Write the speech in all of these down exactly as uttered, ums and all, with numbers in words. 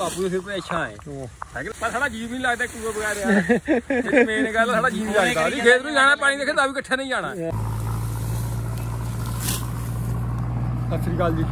ਬਾਪੂ ਦੇ ਸਿਰ ਤੇ ਅੱਛਾ ਹੈ ਹੈ ਪਰ ਸਾਡਾ ਜੀਵ ਨਹੀਂ ਲੱਗਦਾ ਕੂਏ ਬਗੈਰ ਯਾਰ ਇਹ ਮੇਨ ਗੱਲ ਸਾਡਾ ਜੀਵ ਲੱਗਦਾ ਨਹੀਂ ਖੇਤ ਨੂੰ ਜਾਣਾ ਪਾਣੀ ਦੇਖੇ ਤਾਂ ਵੀ ਇਕੱਠਾ ਨਹੀਂ ਜਾਣਾ। ਸਤਿ ਸ੍ਰੀ ਅਕਾਲ ਜੀ,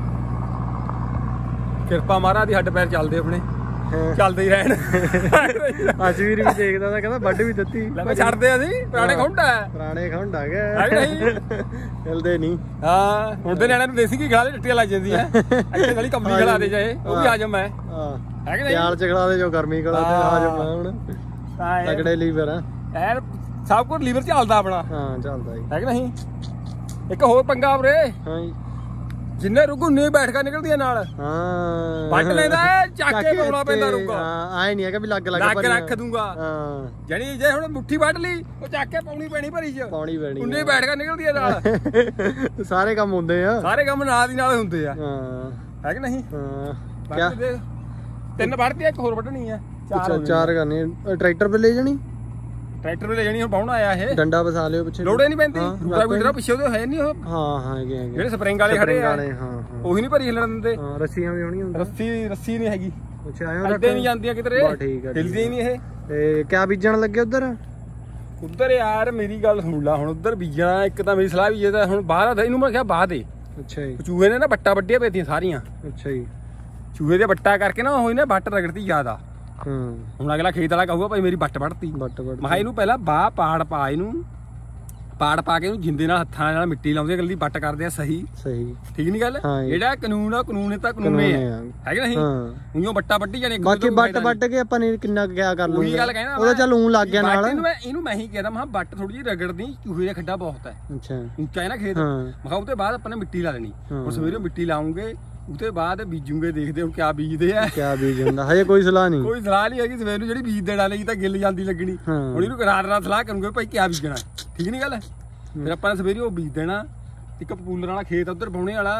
ਕਿਰਪਾ ਮਹਾਰਾਜ ਦੀ ਹੱਡ ਪੈਰ ਚੱਲਦੇ ਆਪਣੇ ਚੱਲਦੇ ਹੀ ਰਹਿਣ। ਅਸ਼ਵੀਰ ਵੀ ਦੇਖਦਾ ਤਾਂ ਕਹਿੰਦਾ ਵੱਢ ਵੀ ਦਿੱਤੀ ਛੱਡਦੇ ਅਸੀਂ ਪੁਰਾਣੇ ਖੁੰਡ ਹੈ ਪੁਰਾਣੇ ਖੁੰਡ ਆ ਗਏ ਹਿਲਦੇ ਨਹੀਂ। ਹਾਂ ਹੁਣ ਦੇ ਨਿਆਣਿਆਂ ਨੂੰ ਦੇਸੀ ਕੀ ਖਿਲਾ ਦੇ ਟੱਟੀਆਂ ਲੱਗ ਜਾਂਦੀਆਂ ਇੱਥੇ ਗਲੀ ਕੰਬੀ ਖਿਲਾ ਦੇ ਜਾਏ ਉਹ ਵੀ ਹਾਜ਼ਮ ਹੈ ਹੈ ਕਿ ਨਹੀਂ ਸਿਆਲ ਚ ਖਿਲਾ ਦੇ ਜੋ ਗਰਮੀ ਖਿਲਾ ਦੇ ਹਾਜ਼ਮ ਹੈ ਹੁਣ ਤਗੜੇ ਲੀਵਰ ਆ ਯਾਰ ਸਭ ਕੁਝ ਲੀਵਰ ਚੱਲਦਾ ਆਪਣਾ। ਹਾਂ ਚੱਲਦਾ ਹੈ ਕਿ ਨਹੀਂ। ਇੱਕ ਹੋਰ ਪੰਗਾ ਵੀਰੇ ਹਾਂ ਜਿੰਨੇ ਰੁੱਗ ਉਨੇ ਬੈਠ ਕੇ ਨਿਕਲਦੀਆਂ ਨਾਲ ਹਾਂ ਵੱਢ ਲੈਂਦਾ ਚੱਕ ਕੇ ਪਾਉਣਾ ਪੈਂਦਾ ਰੁੱਗ। ਹਾਂ ਆਏ ਨਹੀਂ ਹੈਗਾ ਵੀ ਲੱਗ ਲੱਗ ਲੱਗ ਰੱਖ ਦੂੰਗਾ। ਹਾਂ ਜਾਨੀ ਜੇ ਹੁਣ ਮੁੱਠੀ ਵੱਢ ਲਈ ਉਹ ਚੱਕ ਕੇ ਪਾਉਣੀ ਪੈਣੀ ਭਰੀ ਚ ਪਾਉਣੀ ਪੈਣੀ ਉਨੇ ਬੈਠ ਕੇ ਨਿਕਲਦੀਆਂ ਨਾਲ। ਸਾਰੇ ਕੰਮ ਹੁੰਦੇ ਆ ਸਾਰੇ ਕੰਮ ਨਾਲ ਦੀ ਨਾਲ ਹੁੰਦੇ ਆ ਹਾਂ ਹੈ ਕਿ ਨਹੀਂ। ਹਾਂ ਕਿਆ ਤਿੰਨ ਵੱਢਦੀ ਇੱਕ ਹੋਰ ਵੱਢਣੀ ਆ ਚਾਰ ਚਾਰ ਕਰਨੀ ਟਰੈਕਟਰ ਤੇ ਲੈ ਜਾਣੀ ਟਰੈਕਟਰ ਤੇ ਲੈ ਜਾਣੀ ਹੁਣ ਪਾਉਣਾ ਆਇਆ ਇਹ ਡੰਡਾ ਵਸਾ ਲਿਓ ਪਿੱਛੇ ਲੋੜੇ ਨਹੀਂ ਪੈਂਦੀ ਦੂਜਾ ਕੋਈ ਇਧਰ ਪਿੱਛੇ ਉਹਦੇ ਹੈ ਨਹੀਂ ਉਹ। ਹਾਂ ਹਾਂ ਹੈਗੇ ਹੈਗੇ ਜਿਹੜੇ ਸਪਰਿੰਗ ਵਾਲੇ ਖੜੇ ਆ ਹਾਂ ਉਹੀ ਨਹੀਂ ਭਰੀ ਹਿਲਣ ਦਿੰਦੇ। ਹਾਂ ਰੱਸੀਆਂ ਵੀ ਹੋਣੀਆਂ ਰੱਸੀ ਰੱਸੀ ਨਹੀਂ ਹੈਗੀ ਅੱਛਾ ਆਇਓ ਅੱਡੇ ਨਹੀਂ ਜਾਂਦੀਆਂ ਕਿਧਰੇ ਠੀਕ ਹੈ ਹਿਲਦੀ ਨਹੀਂ ਇਹ। ਤੇ ਕਿਆ ਬੀਜਣ ਲੱਗੇ ਉਧਰ ਉਧਰ ਯਾਰ ਮੇਰੀ ਗੱਲ ਸੁਣ ਲਾ ਹੁਣ ਉਧਰ ਬੀਜਣਾ ਇੱਕ ਤਾਂ ਮੇਰੀ ਸਲਾਹ ਵੀ ਜੇ ਤਾਂ ਹੁਣ ਬਾਹਰ ਇਹਨੂੰ ਮੈਂ ਕਿਹਾ ਬਾਹ ਦੇ। ਅੱਛਾ ਜੀ ਚੂਹੇ ਨੇ ਨਾ ਬੱਟਾ ਵੱਢੀਆਂ ਪਈਆਂ ਸਾਰੀਆਂ। ਅੱਛਾ ਜੀ ਚੂਹੇ ਦੇ ਬੱਟਾ ਕਰਕੇ ਨਾ ਹੋਈ ਨਾ ਵੱਟ ਰਗੜਤੀ ਜ਼ਿਆਦਾ। ਹਾਂ ਹੁਣ ਅਗਲਾ ਖੇਤ ਵਾਲਾ ਕਹੂਗਾ ਭਾਈ ਮੇਰੀ ਵੱਟ ਵੱਢਤੀ ਵੱਟ ਵੱਢ ਮੈਂ ਇਹਨੂੰ ਪਹਿਲਾਂ ਬਾਹ ਪਾੜ ਪਾ ਇਹਨੂੰ ਪਾੜ ਪਾ ਕੇ ਇਹਨੂੰ ਜਿੰਦੇ ਨਾਲ ਹੱਥਾਂ ਨਾਲ ਮਿੱਟੀ ਲਾਉਂਦੇ ਅਗਲੀ ਵੱਟ ਕਰਦੇ ਆ ਸਹੀ ਸਹੀ ਠੀਕ ਨਹੀਂ ਗੱਲ। ਜਿਹੜਾ ਕਾਨੂੰਨ ਆ ਕਾਨੂੰਨ ਤਾਂ ਕਾਨੂੰਨ ਹੈ ਹੈ ਕਿ ਨਹੀਂ। ਉਈਓ ਬੱਟਾ ਵੱਢੀ ਜਾਣੇ ਬਾਕੀ ਵੱਟ ਵੱਢ ਕੇ ਆਪਾਂ ਨੇ ਕਿੰਨਾ ਕਿਆ ਕਰ ਲੂਗੇ ਉਹੀ ਗੱਲ ਕਹਿਣਾ ਉਹਦਾ ਚੱਲ ਊਂ ਲੱਗ ਗਿਆ ਨਾਲ ਇਹਨੂੰ ਮੈਂ ਇਹਨੂੰ ਮੈਂ ਹੀ ਕਹਿੰਦਾ ਮੈਂ ਵੱਟ ਥੋੜੀ ਜਿਹੀ ਰਗੜਦੀ ਚੂਹੇ ਦਾ ਖੱਡਾ ਬਹੁਤ ਹੈ ਅੱਛਾ ਉੱਚਾ ਹੈ ਨਾ ਖੇਤ ਮੈਂ ਕਿਹਾ ਉਹਦੇ ਬਾਅਦ ਆਪਾਂ ਨੇ ਮਿੱਟੀ ਲਾ ਲੈਣੀ ਹੁਣ ਸਵੇਰੇ ਮਿੱਟੀ ਲਾਉਂਗੇ ਉਹਦੇ ਬਾਅਦ ਬੀਜੂਗੇ ਦੇਖਦੇ ਹੁਣ ਕਿਆ ਬੀਜਦੇ ਆ ਕਿਆ ਬੀਜ ਹੁੰਦਾ ਹਜੇ ਕੋਈ ਸਲਾਹ ਨਹੀਂ ਕੋਈ ਸਲਾਹ ਨਹੀਂ ਹੈਗੀ ਸਵੇਰ ਨੂੰ ਜਿਹੜੀ ਬੀਜ ਦੇਣਾ ਲਈ ਤਾਂ ਗਿੱਲ ਜਾਂਦੀ ਲੱਗਣੀ ਹੁਣ ਇਹਨੂੰ ਰਾਤ ਰਾਤ ਸਲਾਹ ਕਰੂਗੇ ਭਾਈ ਕਿਆ ਬੀਜਣਾ ਠੀਕ ਨਹੀਂ ਗੱਲ। ਫਿਰ ਆਪਾਂ ਨੇ ਸਵੇਰੇ ਉਹ ਬੀਜ ਦੇਣਾ ਇੱਕ ਪਪੂਲਰ ਵਾਲਾ ਖੇਤ ਉਧਰ ਪਾਉਣੇ ਵਾਲਾ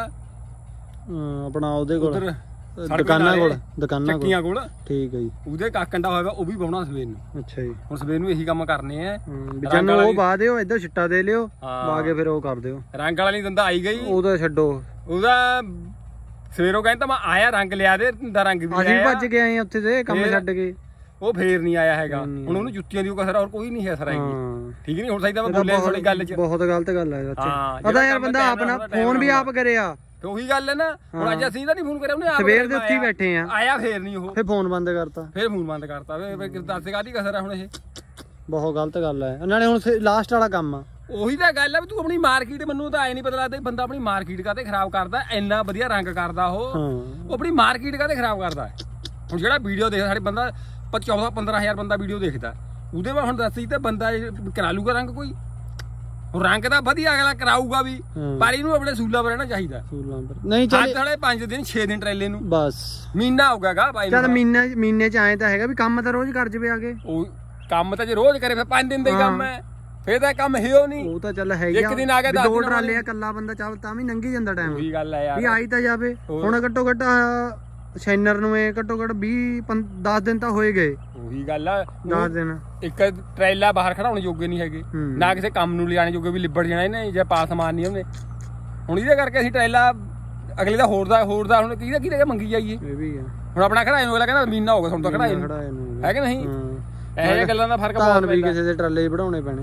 ਆਪਣਾ ਉਹਦੇ ਕੋਲ ਦੁਕਾਨਾਂ ਕੋਲ ਦੁਕਾਨਾਂ ਚੱਕੀਆਂ ਕੋਲ ਠੀਕ ਹੈ ਜੀ ਉਹਦੇ ਕਾਕੰਡਾ ਹੋਏਗਾ ਉਹ ਵੀ ਪਾਉਣਾ ਸਵੇਰ ਨੂੰ। ਅੱਛਾ ਜੀ ਹੁਣ ਸਵੇਰ ਨੂੰ ਇਹੀ ਕੰਮ ਕਰਨੇ ਆ ਵਿਚਾਰ ਨੂੰ ਉਹ ਪਾ ਦਿਓ ਇੱਧਰ ਛਿੱਟਾ ਦੇ ਲਿਓ ਪਾ ਕੇ ਫਿਰ ਉਹ ਕਰ ਦਿਓ ਰੰਗ ਵਾਲਾ ਨਹੀਂ ਦੰਦਾ ਆਈ ਗਈ ਉਹਦਾ ਛੱਡੋ ਉਹਦਾ ਸਵੇਰੋਂ ਕਹਿੰਦਾ ਮੈਂ ਆਇਆ ਰੰਗ ਲਿਆ ਦੇ ਦਾ ਰੰਗ ਵੀ ਅਸੀਂ ਭੱਜ ਕੇ ਆਏ ਉੱਥੇ ਤੇ ਕੰਮ ਛੱਡ ਕੇ ਉਹ ਫੇਰ ਨਹੀਂ ਆਇਆ ਹੈਗਾ। ਹੁਣ ਉਹਨੂੰ ਜੁੱਤੀਆਂ ਦੀ ਕਸਰ ਹੋਰ ਕੋਈ ਨਹੀਂ ਹੈ ਸਰ ਹੈਗੀ ਠੀਕ ਨਹੀਂ। ਹੁਣ ਸਹੀ ਤਾਂ ਮੈਂ ਬੋਲਿਆ ਥੋੜੀ ਗੱਲ ਚ ਬਹੁਤ ਗਲਤ ਗੱਲ ਹੈ ਅੱਛਾ ਪਤਾ ਯਾਰ ਬੰਦਾ ਆਪਣਾ ਫੋਨ ਵੀ ਆਪ ਕਰਿਆ ਤੇ ਉਹੀ ਗੱਲ ਹੈ ਨਾ। ਹੁਣ ਅੱਜ ਅਸੀਂ ਤਾਂ ਨਹੀਂ ਫੋਨ ਕਰਿਆ ਉਹਨੇ ਆਪ ਸਵੇਰ ਦੇ ਉੱਤੇ ਹੀ ਬੈਠੇ ਆ ਆਇਆ ਫੇਰ ਨਹੀਂ ਉਹ ਫਿਰ ਫੋਨ ਬੰਦ ਕਰਤਾ ਫੇਰ ਫੋਨ ਬੰਦ ਕਰਤਾ ਵੇ ਦੱਸ ਕਾਹਦੀ ਕਸਰ ਹੈ ਹੁਣ ਇਹ ਬਹੁਤ ਗਲਤ ਗੱਲ ਹੈ। ਨਾਲੇ ਹੁਣ ਲਾਸਟ ਵਾਲਾ ਕੰਮ ਆ ਉਹੀ ਤਾਂ ਗੱਲ ਆ ਵੀ ਤੂੰ ਆਪਣੀ ਮਾਰਕੀਟ ਮੈਨੂੰ ਤਾਂ ਐ ਨਹੀਂ ਪਤਾ ਲੱਗਦਾ ਬੰਦਾ ਆਪਣੀ ਮਾਰਕੀਟ ਕਾਤੇ ਖਰਾਬ ਕਰਦਾ ਇੰਨਾ ਵਧੀਆ ਰੰਗ ਕਰਦਾ ਉਹ ਉਹ ਆਪਣੀ ਮਾਰਕੀਟ ਕਾਤੇ ਖਰਾਬ ਕਰਦਾ। ਹੁਣ ਜਿਹੜਾ ਵੀਡੀਓ ਦੇਖਦਾ ਸਾਡੇ ਬੰਦਾ ਚੌਦਾਂ ਪੰਦਰਾਂ ਹਜ਼ਾਰ ਬੰਦਾ ਵੀਡੀਓ ਦੇਖਦਾ ਉਹਦੇ ਬਾਅਦ ਹੁਣ ਦੱਸੀ ਤੇ ਬੰਦਾ ਕਰਾ ਲੂਗਾ ਰੰਗ ਕੋਈ ਹੁਣ ਰੰਗ ਤਾਂ ਵਧੀਆ ਅਗਲਾ ਕਰਾਊਗਾ ਵੀ ਪਰ ਇਹਨੂੰ ਆਪਣੇ ਸੂਲਾਂ ਪਰ ਰਹਿਣਾ ਚਾਹੀਦਾ। ਨਹੀਂ ਚੱਲ ਸਾਲੇ ਪੰਜ ਦਿਨ ਛੇ ਦਿਨ ਟਰੇਲੇ ਨੂੰ ਬਸ ਮਹੀਨਾ ਹੋ ਗਿਆਗਾ ਬਾਈ ਚੱਲ ਮਹੀਨਾ ਮਹੀਨੇ ਚ ਆਏ ਤਾਂ ਹੈਗਾ ਵੀ ਕੰਮ ਤਾਂ ਰੋਜ਼ ਕਰ ਜਵੇ ਆਗੇ ਉਹ ਕੰਮ ਤਾਂ ਜੇ ਰੋਜ਼ ਕਰੇ ਫਿਰ ਪੰਜ ਦਿਨ ਦਾ ਹੀ ਕੰਮ ਹੈ ਫੇਰ ਤਾਂ ਕੰਮ ਹੈ ਉਹ ਨਹੀਂ। ਉਹ ਤਾਂ ਚੱਲ ਹੈਗਾ ਇੱਕ ਦਿਨ ਆ ਗਿਆ ਦੋ ਟਰਾਲੇ ਇਕੱਲਾ ਬੰਦਾ ਚੱਲ ਤਾਂ ਵੀ ਲੰਘੀ ਜਾਂਦਾ ਟਾਈਮ ਉਹੀ ਗੱਲ ਹੈ ਯਾਰ ਵੀ ਆਈ ਤਾਂ ਜਾਵੇ ਹੁਣ ਘੱਟੋ ਘੱਟ ਸ਼ੈਨਰ ਨੂੰ ਇਹ ਘੱਟੋ ਘੱਟ ਵੀਹ ਦਸ ਦਿਨ ਤਾਂ ਹੋਏ ਗਏ। ਉਹੀ ਗੱਲ ਆ ਦਸ ਦਿਨ ਇੱਕ ਟਰੇਲਾ ਬਾਹਰ ਖੜਾਉਣ ਜੋਗੇ ਨਹੀਂ ਹੈਗੇ ਨਾ ਕਿਸੇ ਕੰਮ ਨੂੰ ਲਿਜਾਣੇ ਜੋਗੇ ਵੀ ਲਿਬੜ ਜਾਣਾ ਇਹਨੇ ਜੇ ਪਾਸ ਸਮਾਨ ਨਹੀਂ ਉਹਨੇ। ਹੁਣ ਇਹਦੇ ਕਰਕੇ ਅਸੀਂ ਟਰੇਲਾ ਅਗਲੇ ਦਾ ਹੋਰ ਦਾ ਹੋਰ ਦਾ ਹੁਣ ਕਿਹਦਾ ਕਿਹਦੇ ਮੰਗੀ ਜਾਈਏ ਇਹ ਵੀ ਆ। ਹੁਣ ਆਪਣਾ ਖੜਾਏ ਨੂੰ ਅਗਲਾ ਕਹਿੰਦਾ ਮਹੀਨਾ ਹੋ ਗਿਆ ਤੁਹਾਨੂੰ ਤਾਂ ਖੜਾਏ ਨੂੰ ਹੈ ਕਿ ਨਹੀਂ। ਇਹੋ ਜਿਹੀਆਂ ਗੱਲਾਂ ਦਾ ਫਰਕ ਬਹੁਤ ਪੈਂਦਾ ਕਿਸੇ ਦੇ ਟਰਾਲੇ ਵਧਾਉਣੇ ਪੈਣੇ